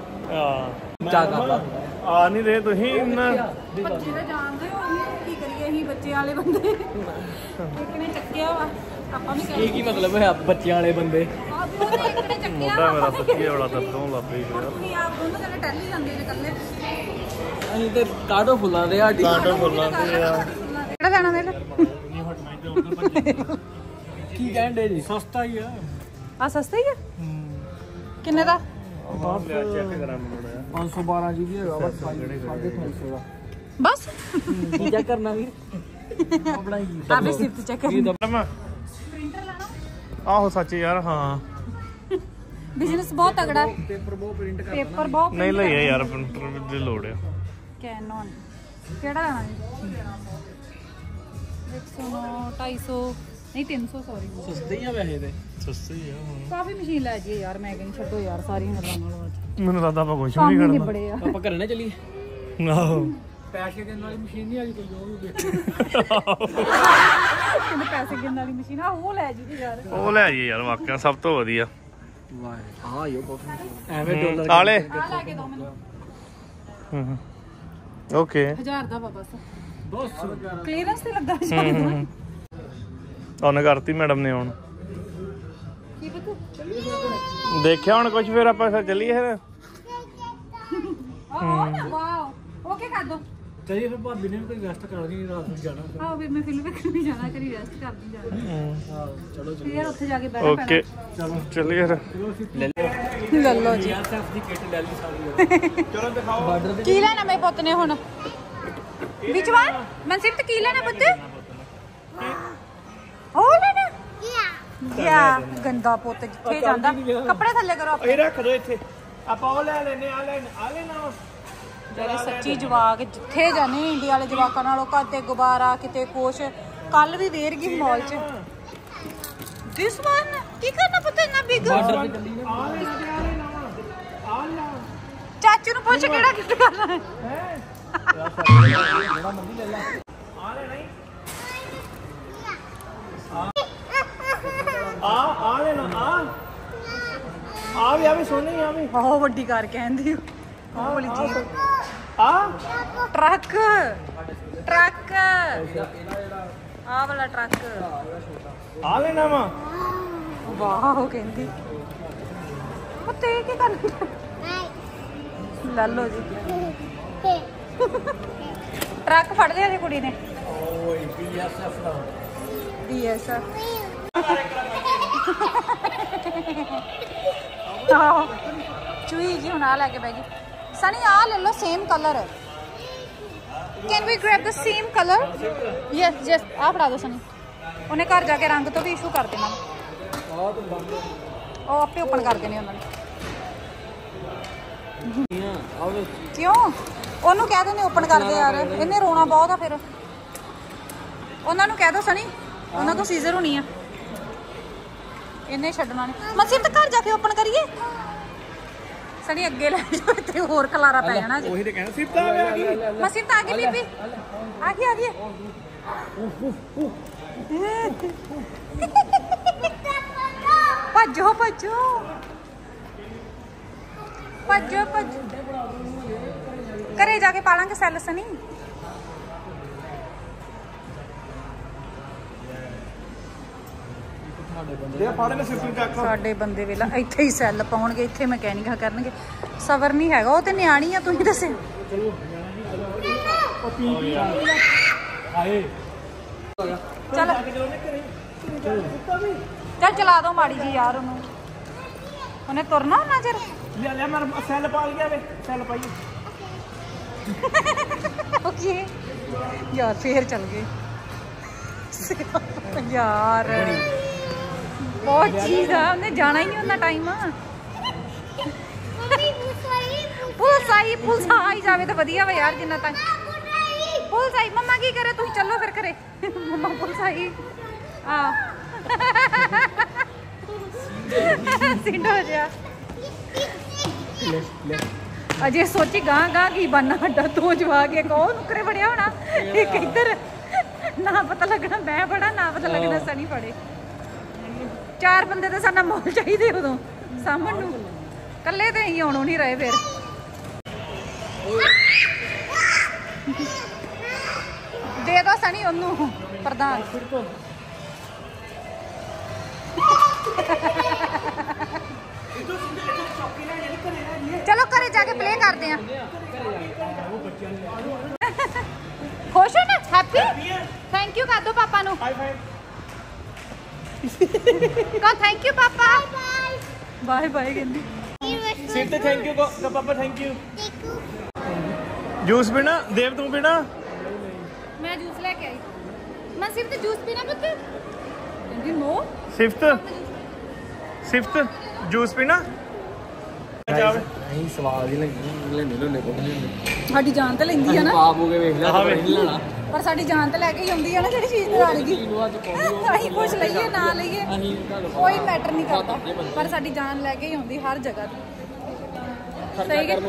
ਆ ਨਹੀਂ ਰਹੇ ਤੁਸੀਂ ਇੰਨਾ ਬੱਚੇ ਤਾਂ ਜਾਣਦੇ ਹੋ ਕੀ ਕਰੀਏ ਅਸੀਂ ਬੱਚੇ ਵਾਲੇ ਬੰਦੇ ਇੱਕ ਨੇ ਚੱਕਿਆ ਵਾ ਆਪਾਂ ਵੀ ਕਹਿੰਦੇ ਕੀ ਮਤਲਬ ਹੈ ਬੱਚਿਆਂ ਵਾਲੇ ਬੰਦੇ ਆ ਵੀ ਉਹਨੇ ਇੱਕ ਨੇ ਚੱਕਿਆ ਮੋਢਾ ਮੇਰਾ ਸੱਚੀ ਬੜਾ ਦਰਦੋਂ ਲੱਗ ਪਈ ਆਪਣੀ ਆਪ ਦੋਨੋਂ ਜਣੇ ਟੈਲੀ ਜਾਂਦੇ ਨੇ ਇਕੱਲੇ ਅਸੀਂ ਤੇ ਕਾਟੋ ਫੁੱਲਾਂ ਦੇ ਸਾਡੀ ਕਾਟੋ ਫੁੱਲਾਂ ਤੇ ਆ ਕਿਹੜਾ ਲੈਣਾ ਦੇ ਕੀ ਕਹਿੰਦੇ ਜੀ ਸਸਤਾ ਹੀ ਆ ਸਸਤਾ ਹੀ ਆ ਕਿੰਨੇ ਦਾ ਚੈੱਕ ਕਰਾਂ ਮੈਨੂੰ 512 ਜੀ ਹੈਗਾ ਬਸ 350 ਦਾ ਬਸ ਕੀ ਚੈੱਕ ਕਰਨਾ ਵੀਰ ਆਪਣਾ ਹੀ ਆਪੇ ਸਿਫਤ ਚੈੱਕ ਕਰ ਪ੍ਰਿੰਟਰ ਲੈਣਾ ਆਹੋ ਸੱਚ ਯਾਰ ਹਾਂ ਬਿਜ਼ਨਸ ਬਹੁਤ ਤਗੜਾ ਪੇਪਰ ਬਹੁਤ ਪ੍ਰਿੰਟ ਕਰ ਪੇਪਰ ਬਹੁਤ ਨਹੀਂ ਲਈਏ ਯਾਰ ਪ੍ਰਿੰਟਰ ਦੀ ਲੋੜ ਆ ਕੈਨਨ ਕਿਹੜਾ ਲੈਣਾ ਜੀ 109 250 ਨਹੀਂ 300 ਸੌਰੀ ਸਸਤੇ ਹੀ ਆ ਵੈਸੇ ਤੇ ਸਸਤੀ ਆ ਕਾਫੀ ਮਸ਼ੀਨ ਲੈ ਜੀਏ ਯਾਰ ਮੈਂ ਕਹਿੰਦੀ ਛੱਡੋ ਯਾਰ ਸਾਰੀਆਂ ਗੱਲਾਂ ਨਾਲੋਂ ਅੱਜ ਮੈਨੂੰ ਲੱਗਦਾ ਆਪਾਂ ਕੁਝ ਕੰਮ ਨਹੀਂ ਹੀ ਕਰਨਾ ਨਿਬੜੇ ਆ ਆਪਾਂ ਘਰੇ ਨਾ ਚੱਲੀਏ ਆਹੋ ਪੈਸੇ ਦੇਣ ਵਾਲੀ ਮਸ਼ੀਨ ਨਹੀਂ ਆਈ ਕੋਈ ਉਹ ਵੀ ਦੇਖ ਕਹਿੰਦੇ ਪੈਸੇ ਗਿਣਨ ਵਾਲੀ ਮਸ਼ੀਨ ਆ ਉਹ ਲੈ ਜੀ ਯਾਰ ਉਹ ਲੈ ਆਈਏ ਯਾਰ ਵਾਕਿਆ ਸਭ ਤੋਂ ਵਧੀਆ ਵਾਹ ਹਾਂ ਯੋ ਬਹੁਤ ਐਵੇਂ ਡਾਲਰ ਆਲੇ ਆ ਲੈ ਕੇ ਦੋ ਮੈਨੂੰ ਓਕੇ 1000 ਦਾ ਵਾ ਬਸ ਬਸ ਕਲੀਅਰੈਂਸ ਤੇ ਲੱਗਾ ਸ਼ਾਇਦ ਉਹਨੇ ਕਰਤੀ ਮੈਡਮ ਨੇ ਹੁਣ ਕੀ ਪਤਾ ਦੇਖਿਆ ਹੁਣ ਕੁਝ ਫਿਰ ਆਪਾਂ ਫਿਰ ਚੱਲੀਏ ਫਿਰ ਵਾਓ ਓਕੇ ਕਰ ਦੋ ਚਲਿਏ ਫਿਰ ਭਾਬੀ ਨੇ ਵੀ ਕੋਈ ਰੈਸਟ ਕਰਨੀ ਰਾਤ ਨੂੰ ਜਾਣਾ ਆਹ ਵੀ ਮੈਂ ਫਿਲਮ ਵੇਖਣ ਵੀ ਜਾਣਾ ਕਰੀ ਰੈਸਟ ਕਰਦੀ ਜਾਣਾ ਹਾਂ ਚਲੋ ਫਿਰ ਯਾਰ ਉੱਥੇ ਜਾ ਕੇ ਬਹਿਣਾ ਓਕੇ ਚੱਲੀਏ ਫਿਰ ਲੈ ਲਓ ਜੀ ਐਸਐਫ ਦੀ ਕਿੱਟ ਲੈ ਲਈ ਸਾਰੀ ਚਲੋ ਦਿਖਾਓ ਬਾਰਡਰ ਦੇ ਕੀ ਲੈਣਾ ਮੇਰੇ ਪੁੱਤ ਨੇ ਹੁਣ ਵਿੱਚ ਵਾਰ ਮਨਸਿਫਤ ਕੀ ਲੈਣਾ ਪੁੱਤ ਉਹ ਲੈਣਾ ਯਾ ਗੰਦਾ ਪੁੱਤ ਜਿੱਥੇ ਜਾਂਦਾ ਕੱਪੜੇ ਥੱਲੇ ਕਰੋ ਇਹ ਰੱਖ ਦੋ ਇੱਥੇ ਆਪਾਂ ਉਹ ਲੈ ਲੈਨੇ ਆ ਲੈਣਾ ਜਿਹੜੇ ਸੱਚੀ ਜਵਾਕ ਜਿੱਥੇ ਜਾਣੇ ਇੰਡੀਆ ਵਾਲੇ ਜਵਾਕਾਂ ਨਾਲੋਂ ਕਿਤੇ ਗੁਬਾਰਾ ਕਿਤੇ ਕੁਛ ਕੱਲ ਵੀ ਵੇਰ ਗਈ ਮਾਲ 'ਚ ਦਿਸ ਵਨ ਕੀ ਕਰਨਾ ਪਤਾ ਇੰਨਾ ਬਿਗ ਚਾਚੂ ਨੂੰ ਪੁੱਛ ਕਿਹੜਾ ਗਿਫਟ ਕਰਨਾ ਹੈ ਆ ਲੈਣਾ ਆ ਵੀ ਸੋਹਣੀ ਆ ਵੀ ਬਹੁਤ ਵੱਡੀ ਕਾਰ ਕਹਿੰਦੀ ਉਹ ਵਾਲੀ ਜੀ ਆ ਟਰੱਕ ਆ ਵਾਲਾ ਟਰੱਕ ਆ ਲੈਣਾ ਵਾ ਵਾਹ ਕਹਿੰਦੀ ਪੁੱਤੇ ਕੀ ਕਰਨਾ ਲੈ ਲਓ ਜੀ ਟਰੱਕ ਫੜ ਲਿਆ ਜੀ ਕੁੜੀ ਨੇ ਓਏ BSF ਦਾ BSF ਆਹ ਚੂਈ ਜੀ ਹੁਣ ਆ ਲੈ ਕੇ ਬੈ ਗਈ ਸਨੀ ਆ ਲੈ ਲਓ same colour can we grab the same colour yes yes ਆ ਫੜਾ ਦੋ ਸਨੀ ਉਹਨੇ ਘਰ ਜਾ ਕੇ ਰੰਗ ਤੋਂ ਵੀ ਇਸ਼ੂ ਕਰ ਦੇਣਾ ਆਹ ਤਾਂ ਬੰਦ ਉਹ ਆਪੇ ਓਪਨ ਕਰ ਦੇਣੇ ਉਹਨਾਂ ਨੇ ਆਹ ਕਿਉਂ ਉਹਨੂੰ ਕਹਿ ਦਿੰਦੇ ਓਪਨ ਕਰ ਦੇ ਯਾਰ ਇਹਨੇ ਰੋਣਾ ਬਹੁਤ ਆ ਫਿਰ ਉਹਨਾਂ ਨੂੰ ਕਹਿ ਦੋ ਸਨੀ ਉਹਨਾਂ ਤੋਂ ਸੀਜ਼ਰ ਹੋਣੀ ਆ ਇਹਨੇ ਛੱਡਣਾ ਨਹੀਂ ਮਸੀਰ ਤਾਂ ਘਰ ਜਾ ਕੇ ਓਪਨ ਕਰੀਏ ਸਣੀ ਅੱਗੇ ਲੈ ਜਾਓ ਤੇ ਹੋਰ ਖਲਾਰਾ ਪੈ ਜਾਣਾ ਜੀ ਉਹੀ ਤੇ ਕਹਿਣਾ ਸਿਫਤ ਆ ਗਈ ਮਸੀਰ ਤਾਂ ਆ ਗਈ ਬੀਬੀ ਆ ਗਈ ਭੱਜੋ ਭੱਜੋ ਭੱਜੋ ਭੱਜੋ ਘਰੇ ਜਾ ਕੇ ਪਾਲਾਂਗੇ ਸੈੱਲ ਸਨੀ ਦੇ ਫਾੜੇ ਨੇ ਸਿਫਤ ਚੱਕ ਸਾਡੇ ਬੰਦੇ ਵੇਲਾ ਇੱਥੇ ਹੀ ਸੈੱਲ ਪਾਉਣਗੇ ਇੱਥੇ ਮਕੈਨਿਕਾ ਕਰਨਗੇ ਸਬਰ ਨਹੀਂ ਹੈਗਾ ਉਹ ਤੇ ਨਿਆਣੀ ਆ ਤੁਸੀਂ ਦੱਸਿਓ ਆਏ ਚੱਲ ਚੱਲ ਚਲਾ ਦੋ ਮਾੜੀ ਜੀ ਯਾਰ ਉਹਨੇ ਤੁਰਨਾ ਉਹਨਾਂ ਚਿਰ ਲੈ ਲੈ ਮਰ ਸੈੱਲ ਪਾ ਲਿਆ ਵੇ ਸੈੱਲ ਪਾਈਏ ਓਕੇ ਯਾਰ ਫੇਰ ਚੱਲ ਗਏ ਯਾਰ ਬਹੁਤ ਚੀਜ਼ ਆ ਉਹਨੇ ਜਾਣਾ ਹੀ ਨਹੀਂ ਉਹਨਾਂ ਟਾਈਮ ਪੁਲਿਸ ਆਈ ਜਾਵੇ ਤਾਂ ਵਧੀਆ ਵਾ ਯਾਰ ਜਿੰਨਾ ਤੱਕ ਪੁਲਿਸ ਆਈ ਮੰਮਾ ਕੀ ਕਰੇ ਤੁਸੀਂ ਚੱਲੋ ਫਿਰ ਘਰੇ ਮੰਮਾ ਪੁਲਿਸ ਆਈ ਆ ਸਿੰਡਾ ਹੋ ਜਾ ਅਜੇ ਸੋਚੀ ਗਾਂ ਗਾਂ ਕੀ ਬਣਨਾ ਸਾਡਾ ਤੂੰ ਜਵਾ ਕੇ ਕਹੋ ਨੁਕਰੇ ਫੜਿਆ ਹੋਣਾ ਇੱਕ ਇੱਧਰ ਨਾ ਪਤਾ ਲੱਗਣਾ ਮੈਂ ਫੜਾ ਨਾ ਪਤਾ ਲੱਗਣਾ ਸਣੀ ਫੜੇ 4 ਬੰਦੇ ਤਾਂ ਸਾਡਾ ਮੌਲ ਚਾਹੀਦੇ ਉਦੋਂ ਸਾਹਮਣ ਨੂੰ ਕੱਲੇ ਤੇ ਅਸੀਂ ਆਉਣੋਂ ਨਹੀਂ ਰਹੇ ਫਿਰ ਦੇ ਦੋ ਸਣੀ ਉਹਨੂੰ ਪ੍ਰਧਾਨ ਚਲੋ ਘਰੇ ਜਾ ਕੇ ਪਲੇ ਕਰਦੇ ਆ ਖੁਸ਼ ਹੋ ਨਾ ਹੈਪੀ ਥੈਂਕ ਯੂ ਕਰ ਦੋ ਪਾਪਾ ਨੂੰ ਕਹੋ ਥੈਂਕ ਯੂ ਪਾਪਾ ਬਾਏ ਬਾਏ ਕਹਿੰਦੀ ਸਿਰ ਤੇ ਥੈਂਕ ਯੂ ਕੋ ਪਾਪਾ ਥੈਂਕ ਯੂ ਜੂਸ ਪੀਣਾ ਦੇਵ ਤੂੰ ਪੀਣਾ ਮੈਂ ਜੂਸ ਲੈ ਕੇ ਆਈ ਮੈਂ ਸਿਰਫ ਤੇ ਜੂਸ ਪੀਣਾ ਪੁੱਤ ਕਹਿੰਦੀ ਨੋ ਸਿਫਤ ਜੂਸ ਪੀਣਾ ਨਹੀਂ ਸਵਾਦ ਹੀ ਲੈਣੇ ਕੋ ਸਾਡੀ ਜਾਨ ਤੇ ਲੈਂਦੀ ਆ ਨਾ ਆਪ ਹੋ ਕੇ ਵੇਖ ਲਿਆ ਤਾਂ ਨਹੀਂ ਲੈਣਾ ਪਰ ਸਾਡੀ ਜਾਨ ਤੇ ਲੈ ਕੇ ਹੀ ਆਉਂਦੀ ਆ ਨਾ ਜਿਹੜੀ ਚੀਜ਼ ਨਾਲ ਗਈ ਅਸੀਂ ਕੁਛ ਲਈਏ ਨਾ ਲਈਏ ਕੋਈ ਮੈਟਰ ਨਹੀਂ ਕਰਦਾ ਪਰ ਸਾਡੀ ਜਾਨ ਲੈ ਕੇ ਹੀ ਆਉਂਦੀ ਹਰ ਜਗ੍ਹਾ ਤੇ ਸਹੀ ਹੈ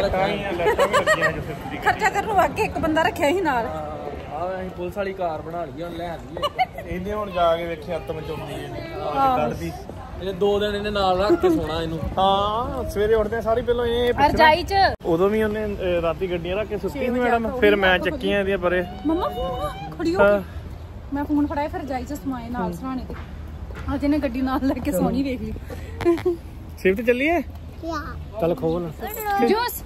ਖਰਚਾ ਕਰਨ ਵਾਕੇ ਇੱਕ ਬੰਦਾ ਰੱਖਿਆ ਸੀ ਨਾਲ ਆਹ ਅਸੀਂ ਪੁਲਿਸ ਵਾਲੀ ਕਾਰ ਬਣਾ ਲਈ ਹੁਣ ਲੈ ਆਈਏ ਇਹਨੇ ਹੁਣ ਜਾ ਕੇ ਵੇਖਿਆ ਆਤਮ ਚੋਂਦੀ ਕੱਢਦੀ ਇਹ 2 ਦਿਨ ਇਹਨੇ ਨਾਲ ਰੱਖ ਕੇ ਸੋਣਾ ਇਹਨੂੰ ਹਾਂ ਸਵੇਰੇ ਉੱਠਦੇ ਸਾਰੀ ਪਹਿਲਾਂ ਇਹ ਰਜਾਈ ਚ ਉਦੋਂ ਵੀ ਉਹਨੇ ਰਾਤੀ ਗੱਡੀਆਂ ਰੱਖ ਕੇ ਸੁੱਤੀ ਸੀ ਮੈਡਮ ਫਿਰ ਮੈਂ ਚੱਕੀਆਂ ਇਹਦੀਆਂ ਪਰੇ ਮੰਮਾ ਫੋਨ ਖੜੀ ਹੋ ਕੇ ਮੈਂ ਫੋਨ ਫੜਾਇਆ ਫਿਰ ਰਜਾਈ ਚ ਸਮਾਏ ਨਾਲ ਸਰਾਣੇ ਤੇ ਅੱਜ ਇਹਨੇ ਗੱਡੀ ਨਾਲ ਲੈ ਕੇ ਸੋਣੀ ਵੇਖ ਲਈ ਸਿਫਟ ਚੱਲੀਏ ਚੱਲ ਖੋਲ ਜੂਸ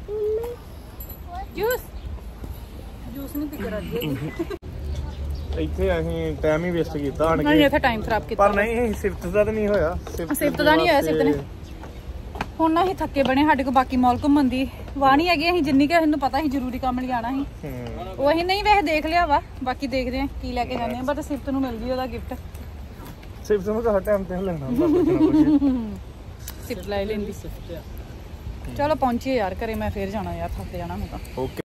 ਜੂਸ ਜੂਸ ਨਹੀਂ ਪੀ ਰਹੀ ਇੱਥੇ ਅਸੀਂ ਟਾਈਮ ਹੀ ਵੇਸਟ ਕੀਤਾ ਆਣ ਨਹੀਂ ਕੇ ਇੱਥੇ ਟਾਈਮ ਖਰਾਬ ਕੀਤਾ ਪਰ ਨਹੀਂ ਸਿਫਟ ਦਾ ਤਾਂ ਨਹੀਂ ਹੋਇਆ ਸਿਫਤ ਦਾ ਨਹੀਂ ਹੋਇਆ ਸਿਫਤ ਨੇ ਹੁਣ ਨਾ ਅਸੀਂ ਥੱਕੇ ਬਣੇ ਸਾਡੇ ਕੋਲ ਬਾਕੀ ਮਾਲ ਘੁੰਮਣ ਦੀ ਵਾਹ ਨਹੀਂ ਹੈਗੀ ਅਸੀਂ ਜਿੰਨੀ ਕਿ ਸਾਨੂੰ ਪਤਾ ਸੀ ਜ਼ਰੂਰੀ ਕੰਮ ਲਈ ਆਣਾ ਸੀ ਉਹ ਅਸੀਂ ਨਹੀਂ ਵੈਸੇ ਦੇਖ ਲਿਆ ਵਾ ਬਾਕੀ ਦੇਖਦੇ ਆ ਕੀ ਲੈ ਕੇ ਜਾਂਦੇ ਆ ਬਟ ਸਿਫਤ ਨੂੰ ਮਿਲਦੀ ਉਹਦਾ ਗਿਫਟ ਸਿਫਟ ਨੂੰ ਤਾਂ ਹਰ ਟਾਈਮ ਤੇ ਲੈਣਾ ਹੁੰਦਾ ਸਿਫਤ ਲੈ ਲੈਂਦੀ ਚਲੋ ਪਹੁੰਚੀਏ ਯਾਰ ਘਰੇ ਮੈਂ ਫੇਰ ਜਾਣਾ ਯਾਰ ਥੱਕ ਜਾਣਾ ਮੈਂ ਤਾਂ ਓਕੇ